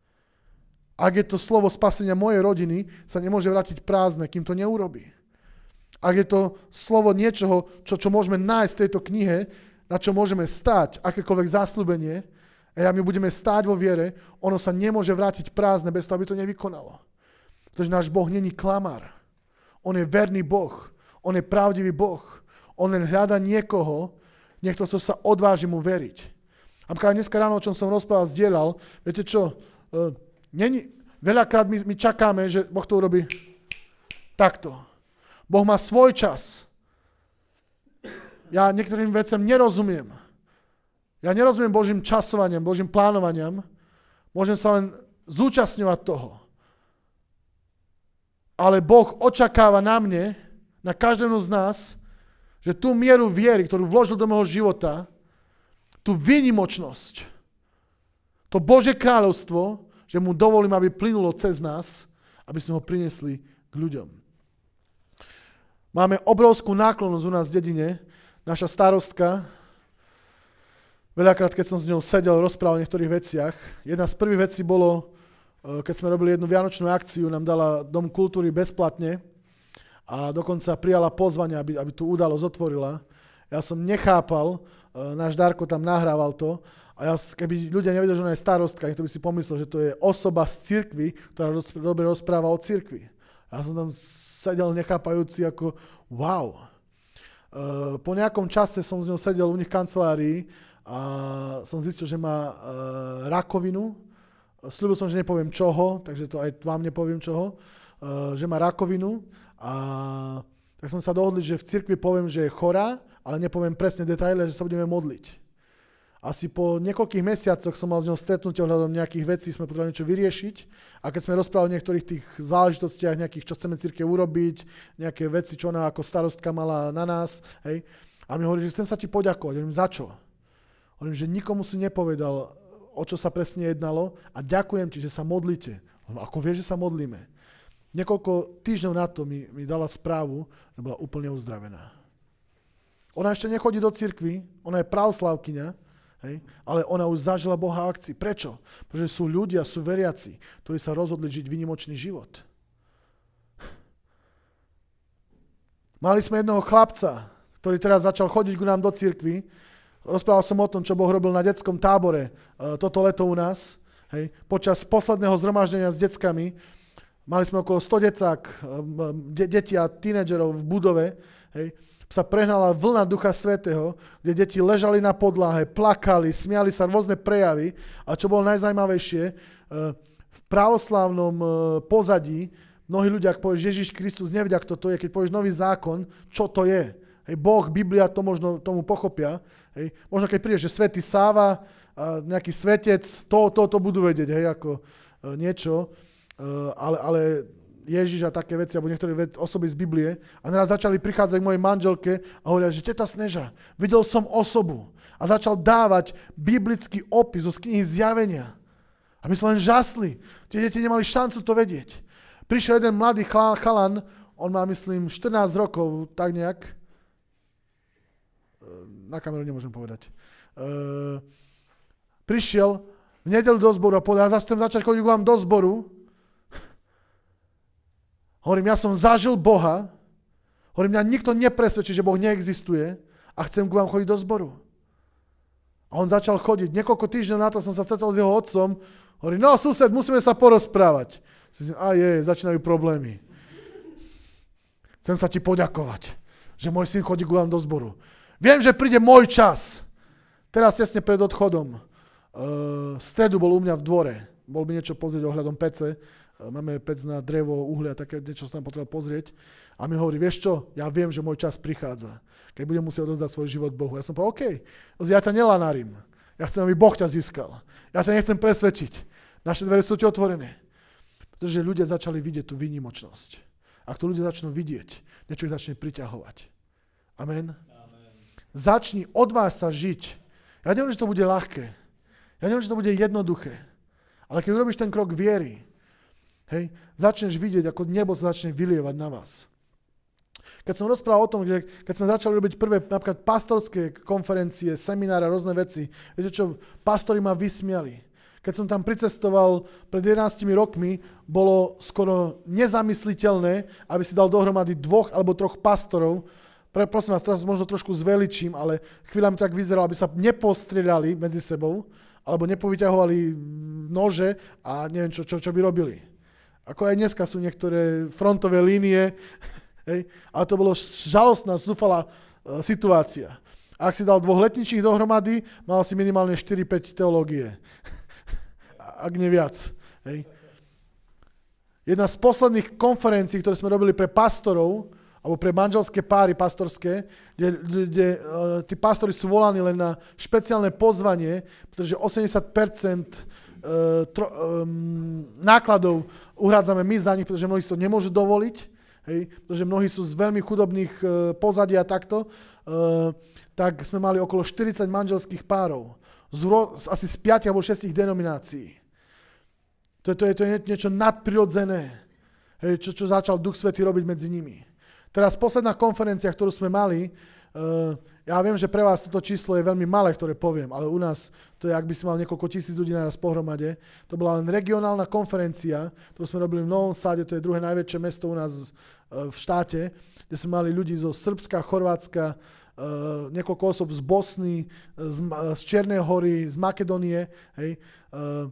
Ak je to slovo spasenia mojej rodiny, sa nemôže vrátiť prázdne, kým to neurobí. Ak je to slovo niečoho, čo, čo môžeme nájsť v tejto knihe, na čo môžeme stáť, akékoľvek zasľúbenie, a my budeme stáť vo viere, ono sa nemôže vrátiť prázdne, bez toho, aby to nevykonalo. Pretože náš Boh není klamár. On je verný Boh. On je pravdivý Boh. On len hľada niekoho, niekto, kto sa odváži mu veriť. A dneska ráno, o čom som rozprával, zdieľal, viete čo, uh, Není, veľakrát my, my čakáme, že Boh to urobí takto. Boh má svoj čas. Ja niektorým veciam nerozumiem. Ja nerozumiem Božím časovaniam, Božím plánovaniam. Môžem sa len zúčastňovať toho. Ale Boh očakáva na mne, na každému z nás, že tú mieru viery, ktorú vložil do môjho života, tú výnimočnosť, to Božie kráľovstvo, že mu dovolím, aby plynulo cez nás, aby sme ho priniesli k ľuďom. Máme obrovskú náklonnosť u nás v dedine. Naša starostka, veľakrát, keď som s ňou sedel, rozprával o niektorých veciach, jedna z prvých vecí bolo, keď sme robili jednu vianočnú akciu, nám dala Dom kultúry bezplatne a dokonca prijala pozvanie, aby, aby tú udalosť otvorila. Ja som nechápal, náš Darko tam nahrával to a ja, keby ľudia nevedeli, že ona je starostka, niekto by si pomyslel, že to je osoba z cirkvi, ktorá dobre rozpráva o cirkvi. Ja som tam sedel nechápajúci ako wow. Po nejakom čase som s ňou sedel u nich v kancelárii a som zistil, že má rakovinu. Sľúbil som, že nepoviem čoho, takže to aj vám nepoviem čoho, že má rakovinu a tak sme sa dohodli, že v cirkvi poviem, že je chorá, ale nepoviem presne detaily, že sa budeme modliť. Asi po niekoľkých mesiacoch som mal s ňou stretnutie ohľadom nejakých vecí, sme potrebovali niečo vyriešiť a keď sme rozprávali o niektorých tých záležitostiach, nejakých, čo chceme cirkev urobiť, nejaké veci, čo ona ako starostka mala na nás, hej, a mi hovorí, že chcem sa ti poďakovať. Hovorím, za čo? Hovorím, že nikomu si nepovedal, o čo sa presne jednalo a ďakujem ti, že sa modlíte. Ako vieš, že sa modlíme? Niekoľko týždňov na to mi, mi dala správu, že bola úplne uzdravená. Ona ešte nechodí do cirkvi, ona je pravoslavkyňa, hej, ale ona už zažila Boha akcii. Prečo? Pretože sú ľudia, sú veriaci, ktorí sa rozhodli žiť výnimočný život. Mali sme jedného chlapca, ktorý teraz začal chodiť ku nám do cirkvi. Rozprával som o tom, čo Boh robil na detskom tábore toto leto u nás. Hej. Počas posledného zhromaždenia s deckami mali sme okolo sto decák, de- deti a tínedžerov v budove. Hej. Sa prehnala vlna Ducha Svätého, kde deti ležali na podlahe, plakali, smiali sa, rôzne prejavy. A čo bolo najzajímavejšie, v pravoslávnom pozadí mnohí ľudia, ak povieš Ježiš Kristus, nevedia, kto to je. Keď povieš nový zákon, čo to je? Hej, Boh, Biblia to možno tomu pochopia. Hej. Možno keď prídeš, že svätý Sáva, a nejaký svetec, to, to, to budú vedieť, hej, ako uh, niečo. Uh, ale, ale Ježiš a také veci, alebo niektoré osoby z Biblie. A naraz začali prichádzať k mojej manželke a hovoria, že teta Sneža, videl som osobu. A začal dávať biblický opis zo knihy Zjavenia. A my sme len žasli. Tie deti nemali šancu to vedieť. Prišiel jeden mladý chalan, on má, myslím, štrnásť rokov, tak nejak. Na kameru nemôžem povedať. Uh, prišiel v nedeľu do zboru a povedal, ja chcem začať chodiť k vám do zboru. Hovorím, ja som zažil Boha. Hovorím, mňa nikto nepresvedčí, že Boh neexistuje a chcem k vám chodiť do zboru. A on začal chodiť. Niekoľko týždňov na to som sa stretol s jeho otcom. Hovorím, no sused, musíme sa porozprávať. A je, začínajú problémy. Chcem sa ti poďakovať, že môj syn chodí k vám do zboru. Viem, že príde môj čas. Teraz tesne pred odchodom. V stredu bol u mňa v dvore. Bol by niečo pozrieť ohľadom pece. Máme pec na drevo, uhlie a také niečo sa tam potreboval pozrieť. A mi hovorí, vieš čo, ja viem, že môj čas prichádza. Keď budem musieť odozdať svoj život Bohu. Ja som povedal, OK, ja ťa nelanarím. Ja chcem, aby Boh ťa získal. Ja ťa nechcem presvedčiť. Naše dvere sú ti otvorené. Pretože ľudia začali vidieť tú výnimočnosť. Ak to ľudia začnú vidieť, niečo ich začne priťahovať. Amen. Začni od vás sa žiť. Ja neviem, že to bude ľahké. Ja neviem, že to bude jednoduché. Ale keď urobíš ten krok viery, hej, začneš vidieť, ako nebo sa začne vylievať na vás. Keď som rozprával o tom, že keď sme začali robiť prvé napríklad pastorské konferencie, semináre, rôzne veci, viete čo, pastori ma vysmiali. Keď som tam pricestoval pred jedenástimi rokmi, bolo skoro nezamysliteľné, aby si dal dohromady dvoch alebo troch pastorov. Pre, prosím vás, teraz možno trošku zveličím, ale chvíľami tak vyzeralo, aby sa nepostrieľali medzi sebou, alebo nepovyťahovali nože a neviem, čo, čo, čo by robili. Ako aj dneska sú niektoré frontové línie, hej, ale to bolo žalostná, zúfalá uh, situácia. A ak si dal dvoch letničích dohromady, mal si minimálne štyri päť teológie. Ak nie viac. Hej. Jedna z posledných konferencií, ktoré sme robili pre pastorov, alebo pre manželské páry pastorské, kde, kde uh, tí pastori sú volaní len na špeciálne pozvanie, pretože osemdesiat percent uh, tro, um, nákladov uhrádzame my za nich, pretože mnohí si to nemôžu dovoliť, hej, pretože mnohí sú z veľmi chudobných uh, pozadí a takto, uh, tak sme mali okolo štyridsať manželských párov, z ro, asi z piatich alebo šiestich denominácií. To je, to je, to je niečo nadprirodzené, hej, čo, čo začal Duch Svätý robiť medzi nimi. Teraz posledná konferencia, ktorú sme mali, Uh, ja viem, že pre vás toto číslo je veľmi malé, ktoré poviem, ale u nás to je, ak by si mal niekoľko tisíc ľudí naraz pohromade. To bola len regionálna konferencia, ktorú sme robili v Novom Sade, to je druhé najväčšie mesto u nás uh, v štáte, kde sme mali ľudí zo Srbska, Chorvátska, uh, niekoľko osob z Bosny, z, z Čiernej Hory, z Makedónie, hej. Uh,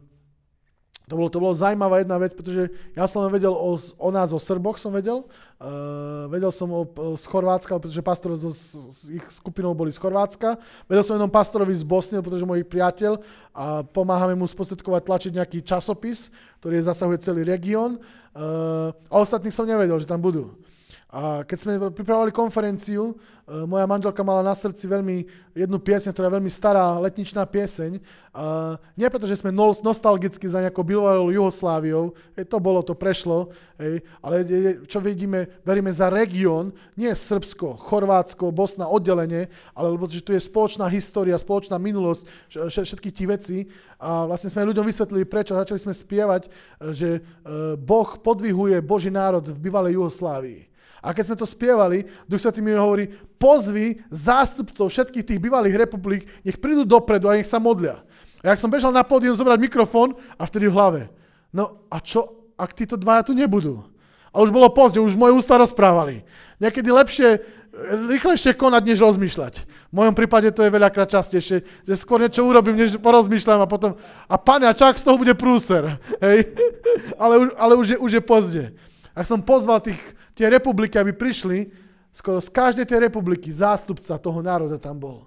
To bolo, to bolo zaujímavá jedna vec, pretože ja som vedel o, o nás, o Srboch som vedel. Uh, vedel som o, o, z Chorvátska, pretože pastor z, z ich skupinou boli z Chorvátska. Vedel som jednom pastorovi z Bosny, pretože môj priateľ a pomáhame mu sprostredkovať, tlačiť nejaký časopis, ktorý zasahuje celý región. Uh, a ostatných som nevedel, že tam budú. A keď sme pripravovali konferenciu, moja manželka mala na srdci veľmi jednu pieseň, ktorá je veľmi stará letničná pieseň. A nie preto, že sme nostalgicky za nejakou bývalou Jugosláviou, hej, to bolo, to prešlo, hej, ale čo vidíme, veríme za región, nie Srbsko, Chorvátsko, Bosna, oddelenie, ale lebo že tu je spoločná história, spoločná minulosť, všetky tí veci. A vlastne sme ľuďom vysvetlili prečo. Začali sme spievať, že Boh podvihuje Boží národ v bývalej Jugoslávii. A keď sme to spievali, Duch Svätý mi hovorí, pozvi zástupcov všetkých tých bývalých republik, nech prídu dopredu a nech sa modlia. A jak som bežal na pódium zobrať mikrofón a vtedy v hlave. No a čo, ak títo dvaja tu nebudú? A už bolo pozdne, už moje ústa rozprávali. Niekedy lepšie, rýchlejšie konať, než rozmýšľať. V mojom prípade to je veľakrát častejšie, že skôr niečo urobím, než porozmýšľam a potom, a pane, a čak z toho bude prúser. Hej? Ale, ale už, je, už je pozdne. Ak som pozval tých, tie republiky, aby prišli, skoro z každej tej republiky zástupca toho národa tam bol.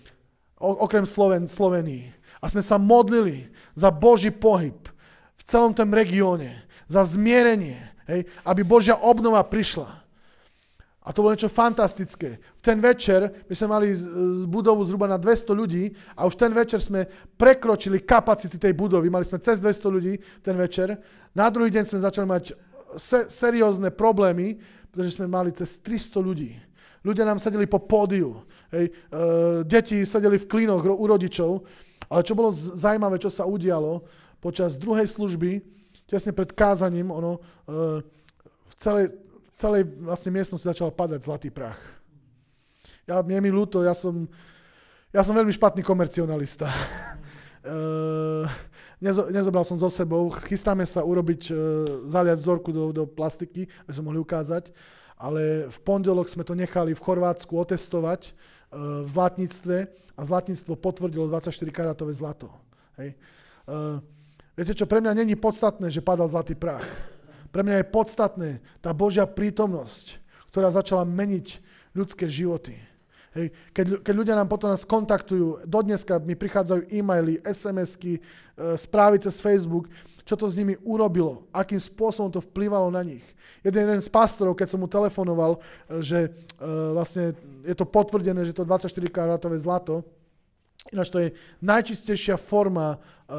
O, okrem Sloven, Slovenii. A sme sa modlili za Boží pohyb v celom tom regióne, za zmierenie, hej, aby Božia obnova prišla. A to bolo niečo fantastické. V ten večer my sme mali z budovu zhruba na dvesto ľudí a už ten večer sme prekročili kapacity tej budovy. Mali sme cez dvesto ľudí ten večer. Na druhý deň sme začali mať Se, seriózne problémy, pretože sme mali cez tristo ľudí. Ľudia nám sedeli po pódiu, hej, e, deti sedeli v klínoch u rodičov, ale čo bolo zaujímavé, čo sa udialo, počas druhej služby, tesne pred kázaním, ono, e, v celej, v celej vlastne miestnosti začal padať zlatý prach. Ja, mne mi ľúto, ja som, ja som veľmi špatný komercionalista. e, Nezo, nezobral som so sebou, chystáme sa urobiť, e, zaliať vzorku do, do plastiky, aby sme mohli ukázať, ale v pondelok sme to nechali v Chorvátsku otestovať e, v zlatníctve a zlatníctvo potvrdilo dvadsaťštyri karátové zlato. Hej. E, viete čo, pre mňa není podstatné, že padal zlatý prach. Pre mňa je podstatné tá Božia prítomnosť, ktorá začala meniť ľudské životy. Hej. Keď, keď ľudia nám potom nás kontaktujú, dodneska mi prichádzajú e-maily, es em esky, e, správy cez Facebook, čo to s nimi urobilo, akým spôsobom to vplyvalo na nich. Jeden, jeden z pastorov, keď som mu telefonoval, že e, vlastne je to potvrdené, že to dvadsaťštyri karátové zlato, ináč to je najčistejšia forma e,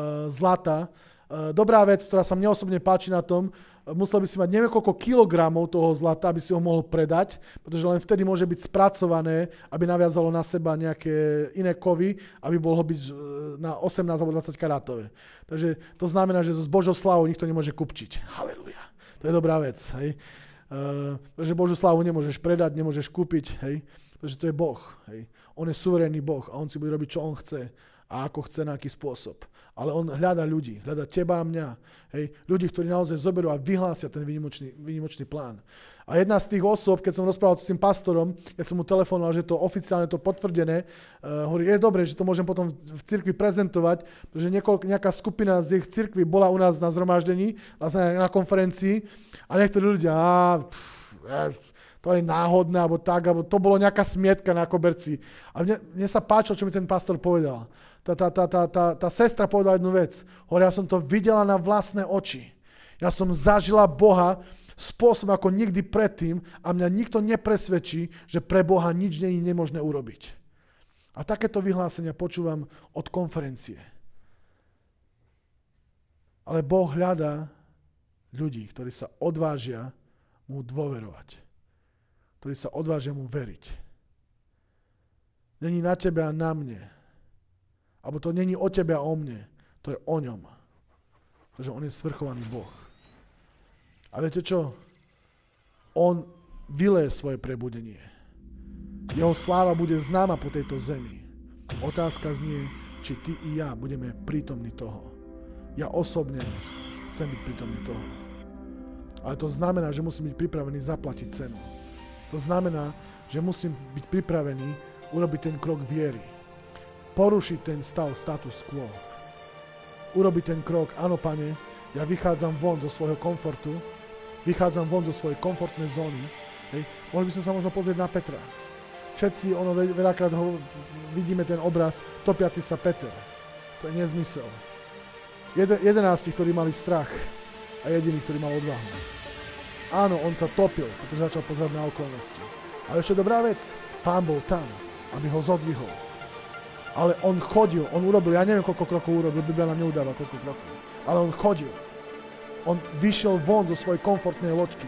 zlata. E, dobrá vec, ktorá sa mne osobne páči na tom, musel by si mať neviem koľko kilogramov toho zlata, aby si ho mohol predať, pretože len vtedy môže byť spracované, aby naviazalo na seba nejaké iné kovy, aby mohlo byť na osemnásť alebo dvadsať karátové. Takže to znamená, že so Božou slávou nikto nemôže kupčiť. Halelujá. To je dobrá vec. Hej. Uh, že Božú slávu nemôžeš predať, nemôžeš kúpiť, hej. Pretože to je Boh. Hej. On je suverénny Boh a on si bude robiť, čo on chce a ako chce, na aký spôsob. Ale on hľadá ľudí, hľadá teba a mňa. Hej, ľudí, ktorí naozaj zoberú a vyhlásia ten výnimočný, výnimočný plán. A jedna z tých osôb, keď som rozprával s tým pastorom, keď som mu telefonoval, že to oficiálne to potvrdené, uh, hovorí, je dobré, že to môžem potom v cirkvi prezentovať, pretože niekoľko, nejaká skupina z ich cirkvi bola u nás na zhromaždení, vlastne na konferencii a niektorí ľudia, á, pff, to je náhodné, alebo tak, alebo to bolo nejaká smietka na koberci. A mne, mne sa páčilo, čo mi ten pastor povedal. Tá, tá, tá, tá, tá, tá sestra povedala jednu vec. Hovorí, ja som to videla na vlastné oči. Ja som zažila Boha spôsobom ako nikdy predtým a mňa nikto nepresvedčí, že pre Boha nič nie je nemožné urobiť. A takéto vyhlásenia počúvam od konferencie. Ale Boh hľadá ľudí, ktorí sa odvážia mu dôverovať. Ktorí sa odvážia mu veriť. Není na tebe a na mne. Alebo to není o tebe a o mne. To je o ňom. Pretože on je svrchovaný Boh. A viete čo? On vyleje svoje prebudenie. Jeho sláva bude známa po tejto zemi. Otázka znie, či ty i ja budeme prítomní toho. Ja osobne chcem byť prítomný toho. Ale to znamená, že musím byť pripravený zaplatiť cenu. To znamená, že musím byť pripravený urobiť ten krok viery. Porušiť ten stav, status quo. Urobiť ten krok, áno, Pane, ja vychádzam von zo svojho komfortu, vychádzam von zo svojej komfortnej zóny. Hej. Mohli by sme sa možno pozrieť na Petra. Všetci, ono veľakrát ho, vidíme ten obraz, topiaci sa Peter. To je nezmysel. Jed, jedenácti, ktorí mali strach a jediný, ktorý mal odvahu. Áno, on sa topil, pretože začal pozerať na okolnosti. Ale ešte dobrá vec, Pán bol tam, aby ho zodvihol. Ale on chodil, on urobil, ja neviem, koľko krokov urobil, Biblia nám neudáva koľko krokov. Ale on chodil. On vyšiel von zo svojej komfortnej loďky.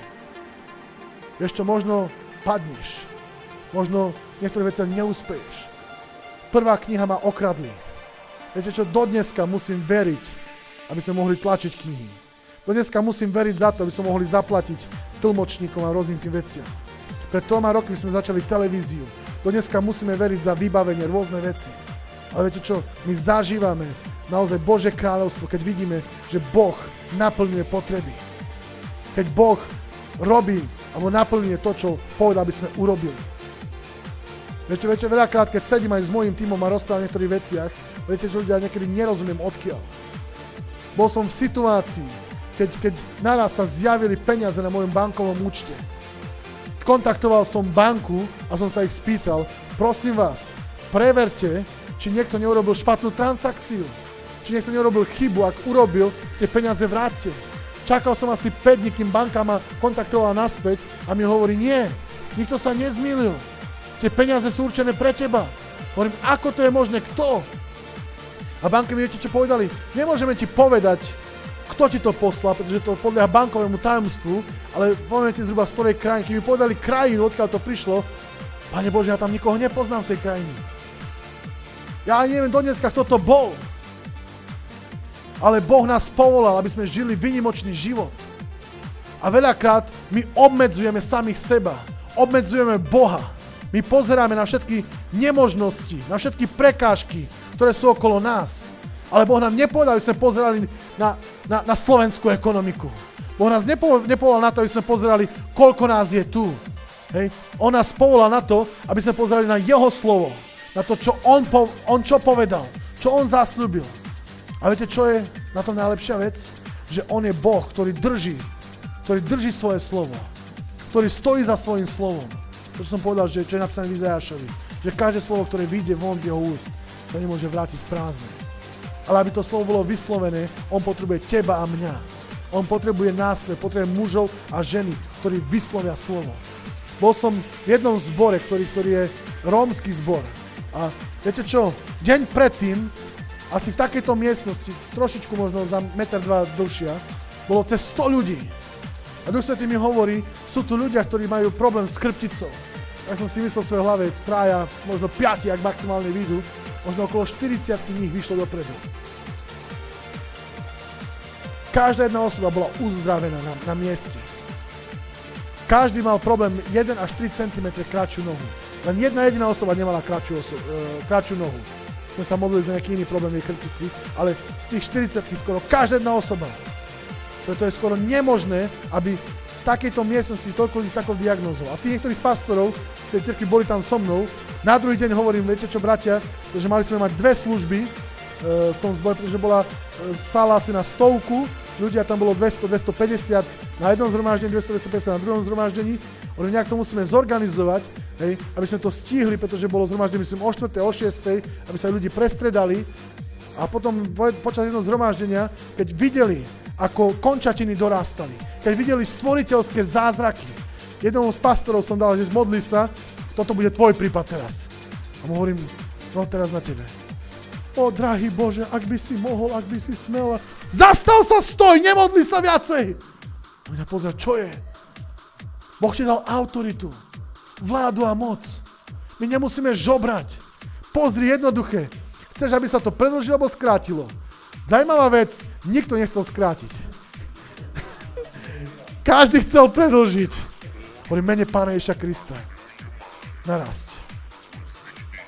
Vieš čo, možno padneš. Možno niektoré veci neúspeješ. Prvá kniha ma okradli. Viete čo, dodneska musím veriť, aby sme mohli tlačiť knihy. Dodneska musím veriť za to, aby sme mohli zaplatiť tlmočníkom a rôznym tým veciam. Pred troma rokmi sme začali televíziu. Dodneska musíme veriť za vybavenie, rôzne veci. Ale viete čo, my zažívame naozaj Božie kráľovstvo, keď vidíme, že Boh naplňuje potreby. Keď Boh robí, alebo naplňuje to, čo povedal, aby sme urobili. Viete, viete, veľakrát, keď sedím aj s mojím tímom a rozprávam o niektorých veciach, viete, že ľudia niekedy nerozumiem odkiaľ. Bol som v situácii, keď, keď naraz sa zjavili peniaze na mojom bankovom účte. Kontaktoval som banku a som sa ich spýtal, prosím vás, preverte, či niekto neurobil špatnú transakciu. Či niekto neurobil chybu, ak urobil, tie peniaze vráťte. Čakal som asi päť dní, kým banka ma kontaktovala naspäť a mi hovorí, nie, nikto sa nezmýlil. Tie peniaze sú určené pre teba. Hovorím, ako to je možné, kto? A banky mi viete, čo povedali? Nemôžeme ti povedať, kto ti to poslal, pretože to podľa bankovému tajomstvu, ale povieme ti zhruba z ktorej krajiny. Keď mi povedali krajinu, odkiaľ to prišlo, Pane Bože, ja tam nikoho nepoznám v tej krajine. Ja ani neviem dodneska, kto to bol. Ale Boh nás povolal, aby sme žili výnimočný život. A veľakrát my obmedzujeme samých seba. Obmedzujeme Boha. My pozeráme na všetky nemožnosti, na všetky prekážky, ktoré sú okolo nás. Ale Boh nám nepovedal, aby sme pozerali na, na, na slovenskú ekonomiku. Boh nás nepo, nepovolal na to, aby sme pozerali, koľko nás je tu. Hej. On nás povolal na to, aby sme pozerali na Jeho slovo. Na to, čo On, po, on čo povedal, čo On zasľúbil. A viete, čo je na tom najlepšia vec? Že On je Boh, ktorý drží, ktorý drží svoje slovo. Ktorý stojí za svojím slovom. To, čo som povedal, že čo je napísané v Izajašovi. Že každé slovo, ktoré vyjde von z jeho úst, sa nemôže vrátiť prázdne. Ale aby to slovo bolo vyslovené, on potrebuje teba a mňa. On potrebuje nástroj, potrebuje mužov a ženy, ktorí vyslovia slovo. Bol som v jednom zbore, ktorý, ktorý je rómsky zbor. A viete čo? Deň predtým, asi v takejto miestnosti, trošičku možno za meter dva dlhšia, bolo cez sto ľudí. A Duch Svätý mi hovorí, sú tu ľudia, ktorí majú problém s chrbticou. Ja som si myslel v svojej hlave, traja, možno piati, ak maximálne vyjdú, možno okolo štyridsať nich vyšlo dopredu. Každá jedna osoba bola uzdravená na, na mieste. Každý mal problém jeden až tri centimetre kratšiu nohu. Len jedna jediná osoba nemala kratšiu, oso- e, kratšiu nohu. My sa modlili za nejaký iný problém v chrbtici, ale z tých štyridsiatky skoro každá jedna osoba. Preto je skoro nemožné, aby v takejto miestnosti toľko ľudí s takou diagnózou. A tí niektorí z pastorov z tej cirkvi boli tam so mnou. Na druhý deň hovorím, viete čo, bratia, že mali sme mať dve služby e, v tom zbore, pretože bola e, sála asi na stovku, ľudia tam bolo dvesto dvestopäťdesiat, na jednom zhromaždení dvesto dvestopäťdesiat, na druhom zhromaždení. Hovorím, nejak to musíme zorganizovať, hej, aby sme to stihli, pretože bolo zhromaždenie, myslím, o štvrtej, o šiestej, aby sa ľudí prestredali. A potom počas jedného zhromaždenia, keď videli, ako končatiny dorástali. Keď videli stvoriteľské zázraky. Jednomu z pastorov som dal, že modli sa, toto bude tvoj prípad teraz. A mu hovorím, no teraz na tebe. O, drahý Bože, ak by si mohol, ak by si smel. Zastav sa, stoj, nemodli sa viacej. A mňa pozerá, čo je? Boh ti dal autoritu, vládu a moc. My nemusíme žobrať. Pozri, jednoduché. Chceš, aby sa to predĺžilo, alebo skrátilo? Zajímavá vec, nikto nechcel skrátiť. Každý chcel predĺžiť. Hovorím, mene Pána Ježiša Krista. Narasť.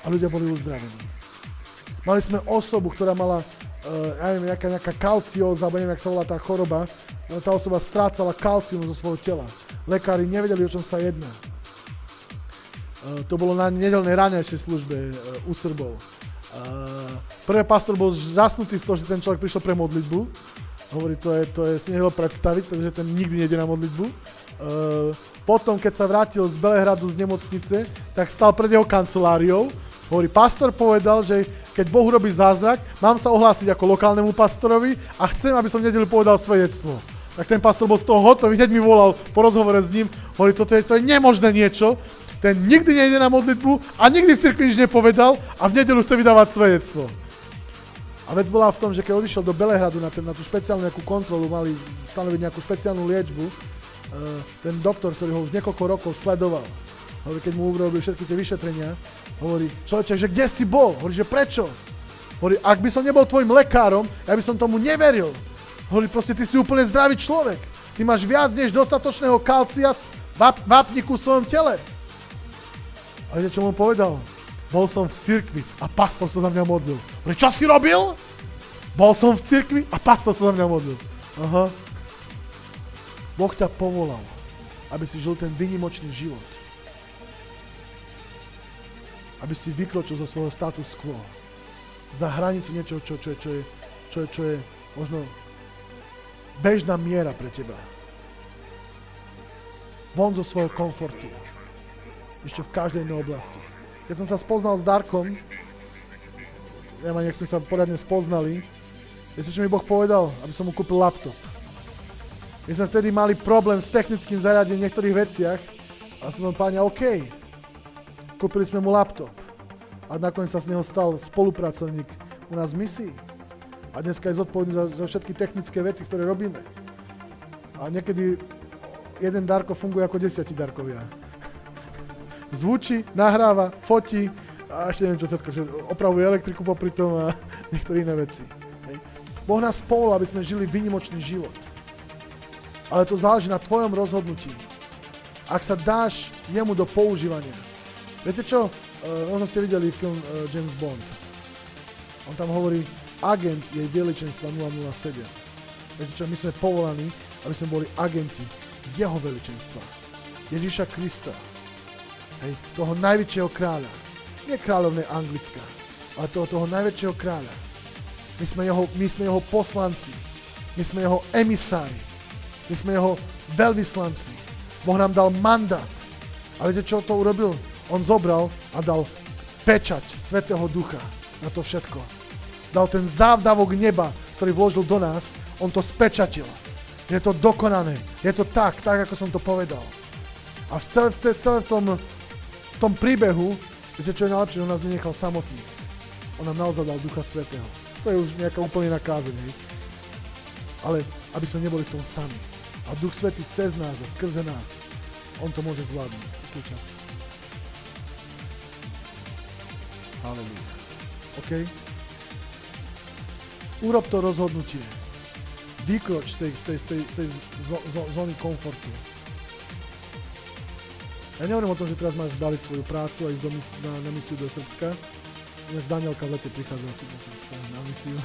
a ľudia boli uzdravení. Mali sme osobu, ktorá mala, uh, ja neviem, nejaká, nejaká kalcióza, alebo neviem, jak sa volá tá choroba, tá osoba strácala kalcium zo svojho tela. Lekári nevedeli, o čom sa jedná. Uh, to bolo na nedeľnej ráňajšej službe uh, u Srbov. Uh, prvý pastor bol zasnutý z toho, že ten človek prišiel pre modlitbu. Hovorí, to je, to je si nevedel predstaviť, pretože ten nikdy nejde na modlitbu. Uh, potom, keď sa vrátil z Belehradu z nemocnice, tak stal pred jeho kanceláriou. Hovorí, pastor povedal, že keď Boh robí zázrak, mám sa ohlásiť ako lokálnemu pastorovi a chcem, aby som v nedeľu povedal svedectvo. Tak ten pastor bol z toho hotový, hneď mi volal po rozhovore s ním. Hovorí, toto je, to je nemožné niečo. Ten nikdy nejde na modlitbu a nikdy v cirkvi nič nepovedal a v nedeľu chce vydávať svedectvo. A vec bola v tom, že keď odišiel do Belehradu na, ten, na tú špeciálnu nejakú kontrolu, mali stanoviť nejakú špeciálnu liečbu, uh, ten doktor, ktorý ho už niekoľko rokov sledoval, hovorí, keď mu urobil všetky tie vyšetrenia, hovorí, človeček, že kde si bol? Hovorí, že prečo? Hovorí, ak by som nebol tvojim lekárom, ja by som tomu neveril. Hovorí, proste ty si úplne zdravý človek. Ty máš viac než dostatočného kalcia v vápniku v svojom tele. A viete, čo mu povedal? Bol som v cirkvi a pastor sa za mňa modlil. Hovorí, čo si robil? Bol som v cirkvi a pastor sa za mňa modlil. Aha. Boh ťa povolal, aby si žil ten výnimočný život. Aby si vykročil zo svojho status quo. Za hranicu niečoho, čo, čo, čo, je, čo, je, čo je možno bežná miera pre teba. Von zo svojho komfortu. Ešte v každej inej oblasti. Keď som sa spoznal s Darkom, neviem ani, jak sme sa poriadne spoznali, viete, čo mi Boh povedal? Aby som mu kúpil laptop. My sme vtedy mali problém s technickým zariadením v niektorých veciach a som povedal, páne, OK. Kúpili sme mu laptop a nakoniec sa z neho stal spolupracovník u nás v misii. A dneska je zodpovedný za, za všetky technické veci, ktoré robíme. A niekedy jeden Darko funguje ako desiatí Darkovia. Zvučí, nahráva, fotí a ešte neviem čo všetko, že opravuje elektriku popri tom a niektoré iné veci. Hej. Boh nás povolal, aby sme žili výnimočný život. Ale to záleží na tvojom rozhodnutí. Ak sa dáš jemu do používania. Viete čo? Uh, možno ste videli film uh, James Bond. On tam hovorí, agent jej veličenstva nula nula sedem. Viete čo? My sme povolaní, aby sme boli agenti jeho veličenstva. Ježíša Krista. Hej, toho najväčšieho kráľa. Nie kráľovnej Anglická, ale toho, toho najväčšieho kráľa. My sme, jeho, my sme jeho poslanci. My sme jeho emisári. My sme jeho veľvyslanci. Boh nám dal mandát. A viete, čo to urobil? On zobral a dal pečať Svätého Ducha na to všetko. Dal ten závdavok neba, ktorý vložil do nás, on to spečatil. Je to dokonané. Je to tak, tak, ako som to povedal. A v celé, v celé v tom, v tom príbehu, viete, čo je najlepšie, on nás nenechal samotných. On nám naozaj dal Ducha Svätého. To je už nejaká úplne iná kázeň, hej. Ale aby sme neboli v tom sami. A Duch Svätý cez nás a skrze nás, on to môže zvládnuť. Taký čas. Halelúja. OK? Urob to rozhodnutie. Vykroč z tej, z tej, z tej, z tej zo, zo, zóny komfortu. Ja nehovorím o tom, že teraz máš zbaliť svoju prácu a ísť do mis- na, na misiu do Srbska. Ináč Danielka v lete prichádza asi do Srbska na misiu.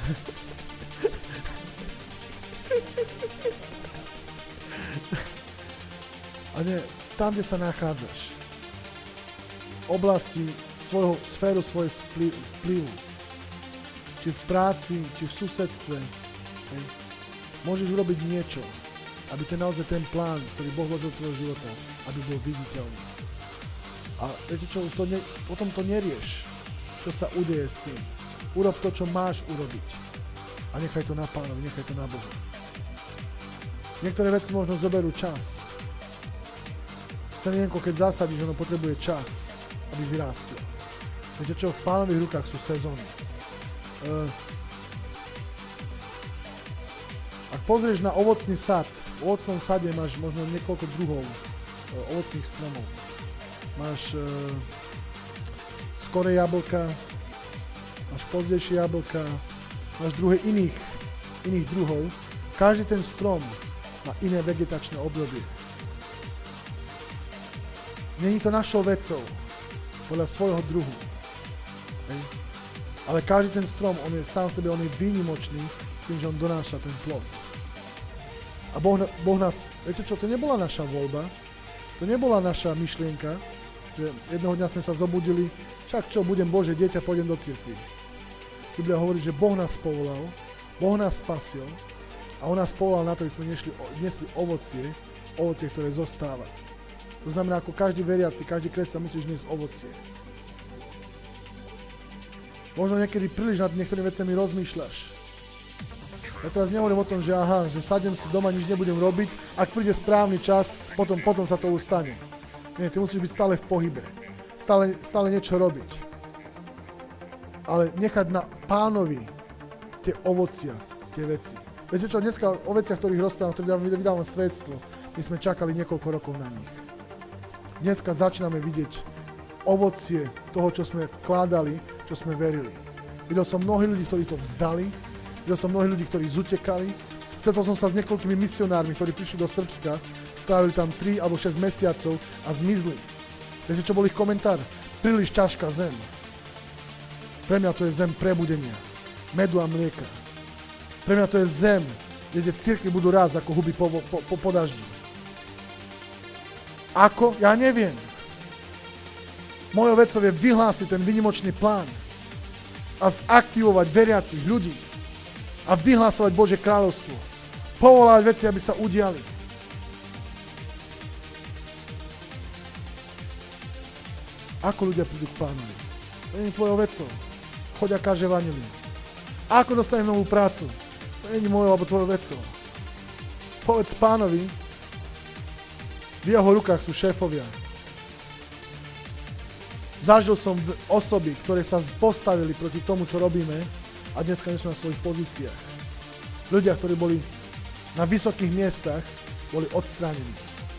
A nie, tam, kde sa nachádzaš, oblasti svojho, sféru svojej vplyvu, či v práci, či v susedstve, hej, môžeš urobiť niečo, aby ten naozaj ten plán, ktorý Boh vložil do tvojho života, aby bol viditeľný. A viete čo, už to ne, potom to nerieš, čo sa udeje s tým. Urob to, čo máš urobiť. A nechaj to na Pánovi, nechaj to na Bohu. Niektoré veci možno zoberú čas. Semienko, keď zasadíš, ono potrebuje čas, aby vyrástlo. Viete čo, v Pánových rukách sú sezóny. Uh, ak pozrieš na ovocný sad, v ovocnom sade máš možno niekoľko druhov uh, ovocných stromov. Máš uh, skoré jablka, máš pozdejšie jablka, máš druhé iných, iných druhov. Každý ten strom má iné vegetačné obdobie. Není to našou vecou, podľa svojho druhu. Hej. Ale každý ten strom, on je sám sebe, on je výnimočný tým, že on donáša ten plod. A Boh, boh nás, viete čo, to nebola naša voľba, to nebola naša myšlienka, že jedného dňa sme sa zobudili, však čo, budem Bože dieťa, pôjdem do cirkvi. Biblia hovorí, že Boh nás povolal, Boh nás spasil a on nás povolal na to, aby sme nešli, nesli ovocie, ovocie, ktoré zostáva. To znamená, ako každý veriaci, každý kresťan musíš niesť ovocie. Možno niekedy príliš nad niektorými vecami rozmýšľaš. Ja teraz nehovorím o tom, že aha, že sadnem si doma, nič nebudem robiť, ak príde správny čas, potom, potom sa to ustane. Nie, ty musíš byť stále v pohybe, stále, stále niečo robiť. Ale nechať na Pánovi tie ovocia, tie veci. Viete čo, dneska o veciach, ktorých rozprávam, ktorých vydávam svedstvo, my sme čakali niekoľko rokov na nich. Dneska začíname vidieť ovocie toho, čo sme vkladali, čo sme verili. Videl som mnohých ľudí, ktorí to vzdali, videl som mnohých ľudí, ktorí zutekali. Stretol som sa s niekoľkými misionármi, ktorí prišli do Srbska, strávili tam tri alebo šesť mesiacov a zmizli. Viete, čo bol ich komentár? Príliš ťažká zem. Pre mňa to je zem prebudenia, medu a mlieka. Pre mňa to je zem, kde cirkvi budú rásť ako huby po, po, po, po daždi. Ako? Ja neviem. Mojou vecou je vyhlásiť ten výnimočný plán a zaktivovať veriacich ľudí a vyhlásovať Božie kráľovstvo. Povolávať veci, aby sa udiali. Ako ľudia prídu k Pánovi? To nie je tvojou vecou. Choď a káže evanjelium. Ako dostanem novú prácu? To nie je mojou alebo tvojou vecou. Povedz Pánovi, v jeho rukách sú šéfovia. Zažil som osoby, ktoré sa postavili proti tomu, čo robíme a dneska nie sú na svojich pozíciách. Ľudia, ktorí boli na vysokých miestach, boli odstránení.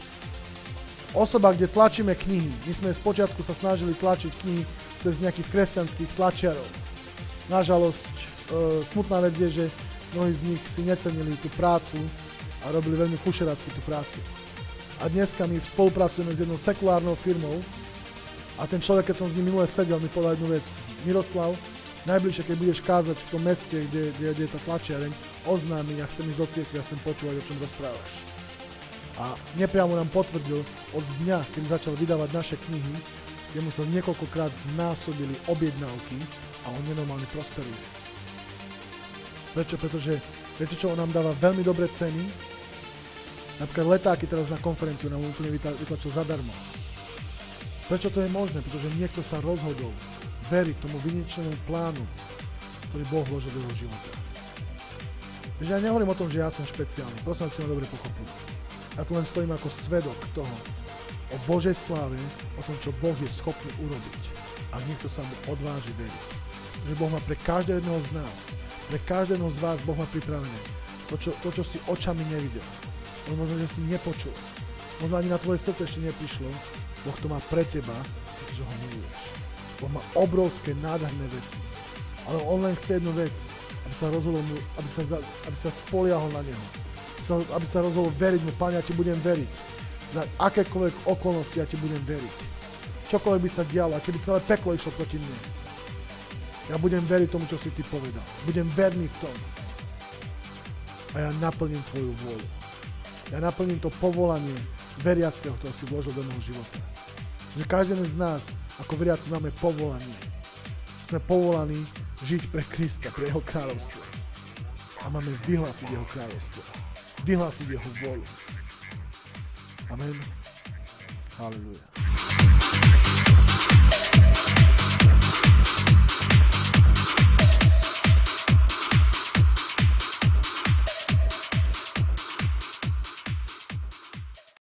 Osoba, kde tlačíme knihy. My sme spočiatku sa snažili tlačiť knihy cez nejakých kresťanských tlačiarov. Nažalosť, e, smutná vec je, že mnohí z nich si necenili tú prácu a robili veľmi fušerácky tú prácu. A dneska my spolupracujeme s jednou sekulárnou firmou a ten človek, keď som s ním minule sedel, mi povedal jednu vec. Miroslav, najbližšie, keď budeš kázať v tom meste, kde, kde, kde je tá tlačiareň, oznámi, ja chcem ísť do cirkvi, ja chcem počúvať, o čom rozprávaš. A nepriamo nám potvrdil od dňa, keď začal vydávať naše knihy, kde mu sa niekoľkokrát znásobili objednávky a on nenormálne prosperuje. Prečo? Pretože, viete čo, on nám dáva veľmi dobré ceny. Napríklad letáky teraz na konferenciu nám úplne vytlačil zadarmo. Prečo to je možné? Pretože niekto sa rozhodol veriť tomu výnimočnému plánu, ktorý Boh vložil do jeho života. Takže ja nehovorím o tom, že ja som špeciálny, prosím, si ma dobre pochopil. Ja tu len stojím ako svedok toho, o Božej sláve, o tom, čo Boh je schopný urobiť. A niekto sa mu odváži veriť. Že Boh má pre každého z nás, pre každého z vás Boh má pripravené to, čo, to, čo si očami nevidel. Možno, že si nepočul. Možno ani na tvoje srdce ešte neprišlo. Boh to má pre teba, pretože ho miluješ. Boh má obrovské, nádherné veci. Ale on len chce jednu vec, aby sa rozhodol mu, aby sa, aby sa spoliahol na neho. Aby sa rozhodol veriť mu, Pane, ja ti budem veriť. Za akékoľvek okolnosti ja ti budem veriť. Čokoľvek by sa dialo, a keby celé peklo išlo proti mne. Ja budem veriť tomu, čo si ty povedal. Budem verný v tom. A ja naplním tvoju vôľu. Ja naplním to povolanie veriaceho, ktoré si vložil do môjho života. Že každý z nás, ako veriaci, máme povolanie. Sme povolaní žiť pre Krista, pre jeho kráľovstvo. A máme vyhlásiť jeho kráľovstvo. Vyhlásiť jeho vôľu. Amen. Halleluja.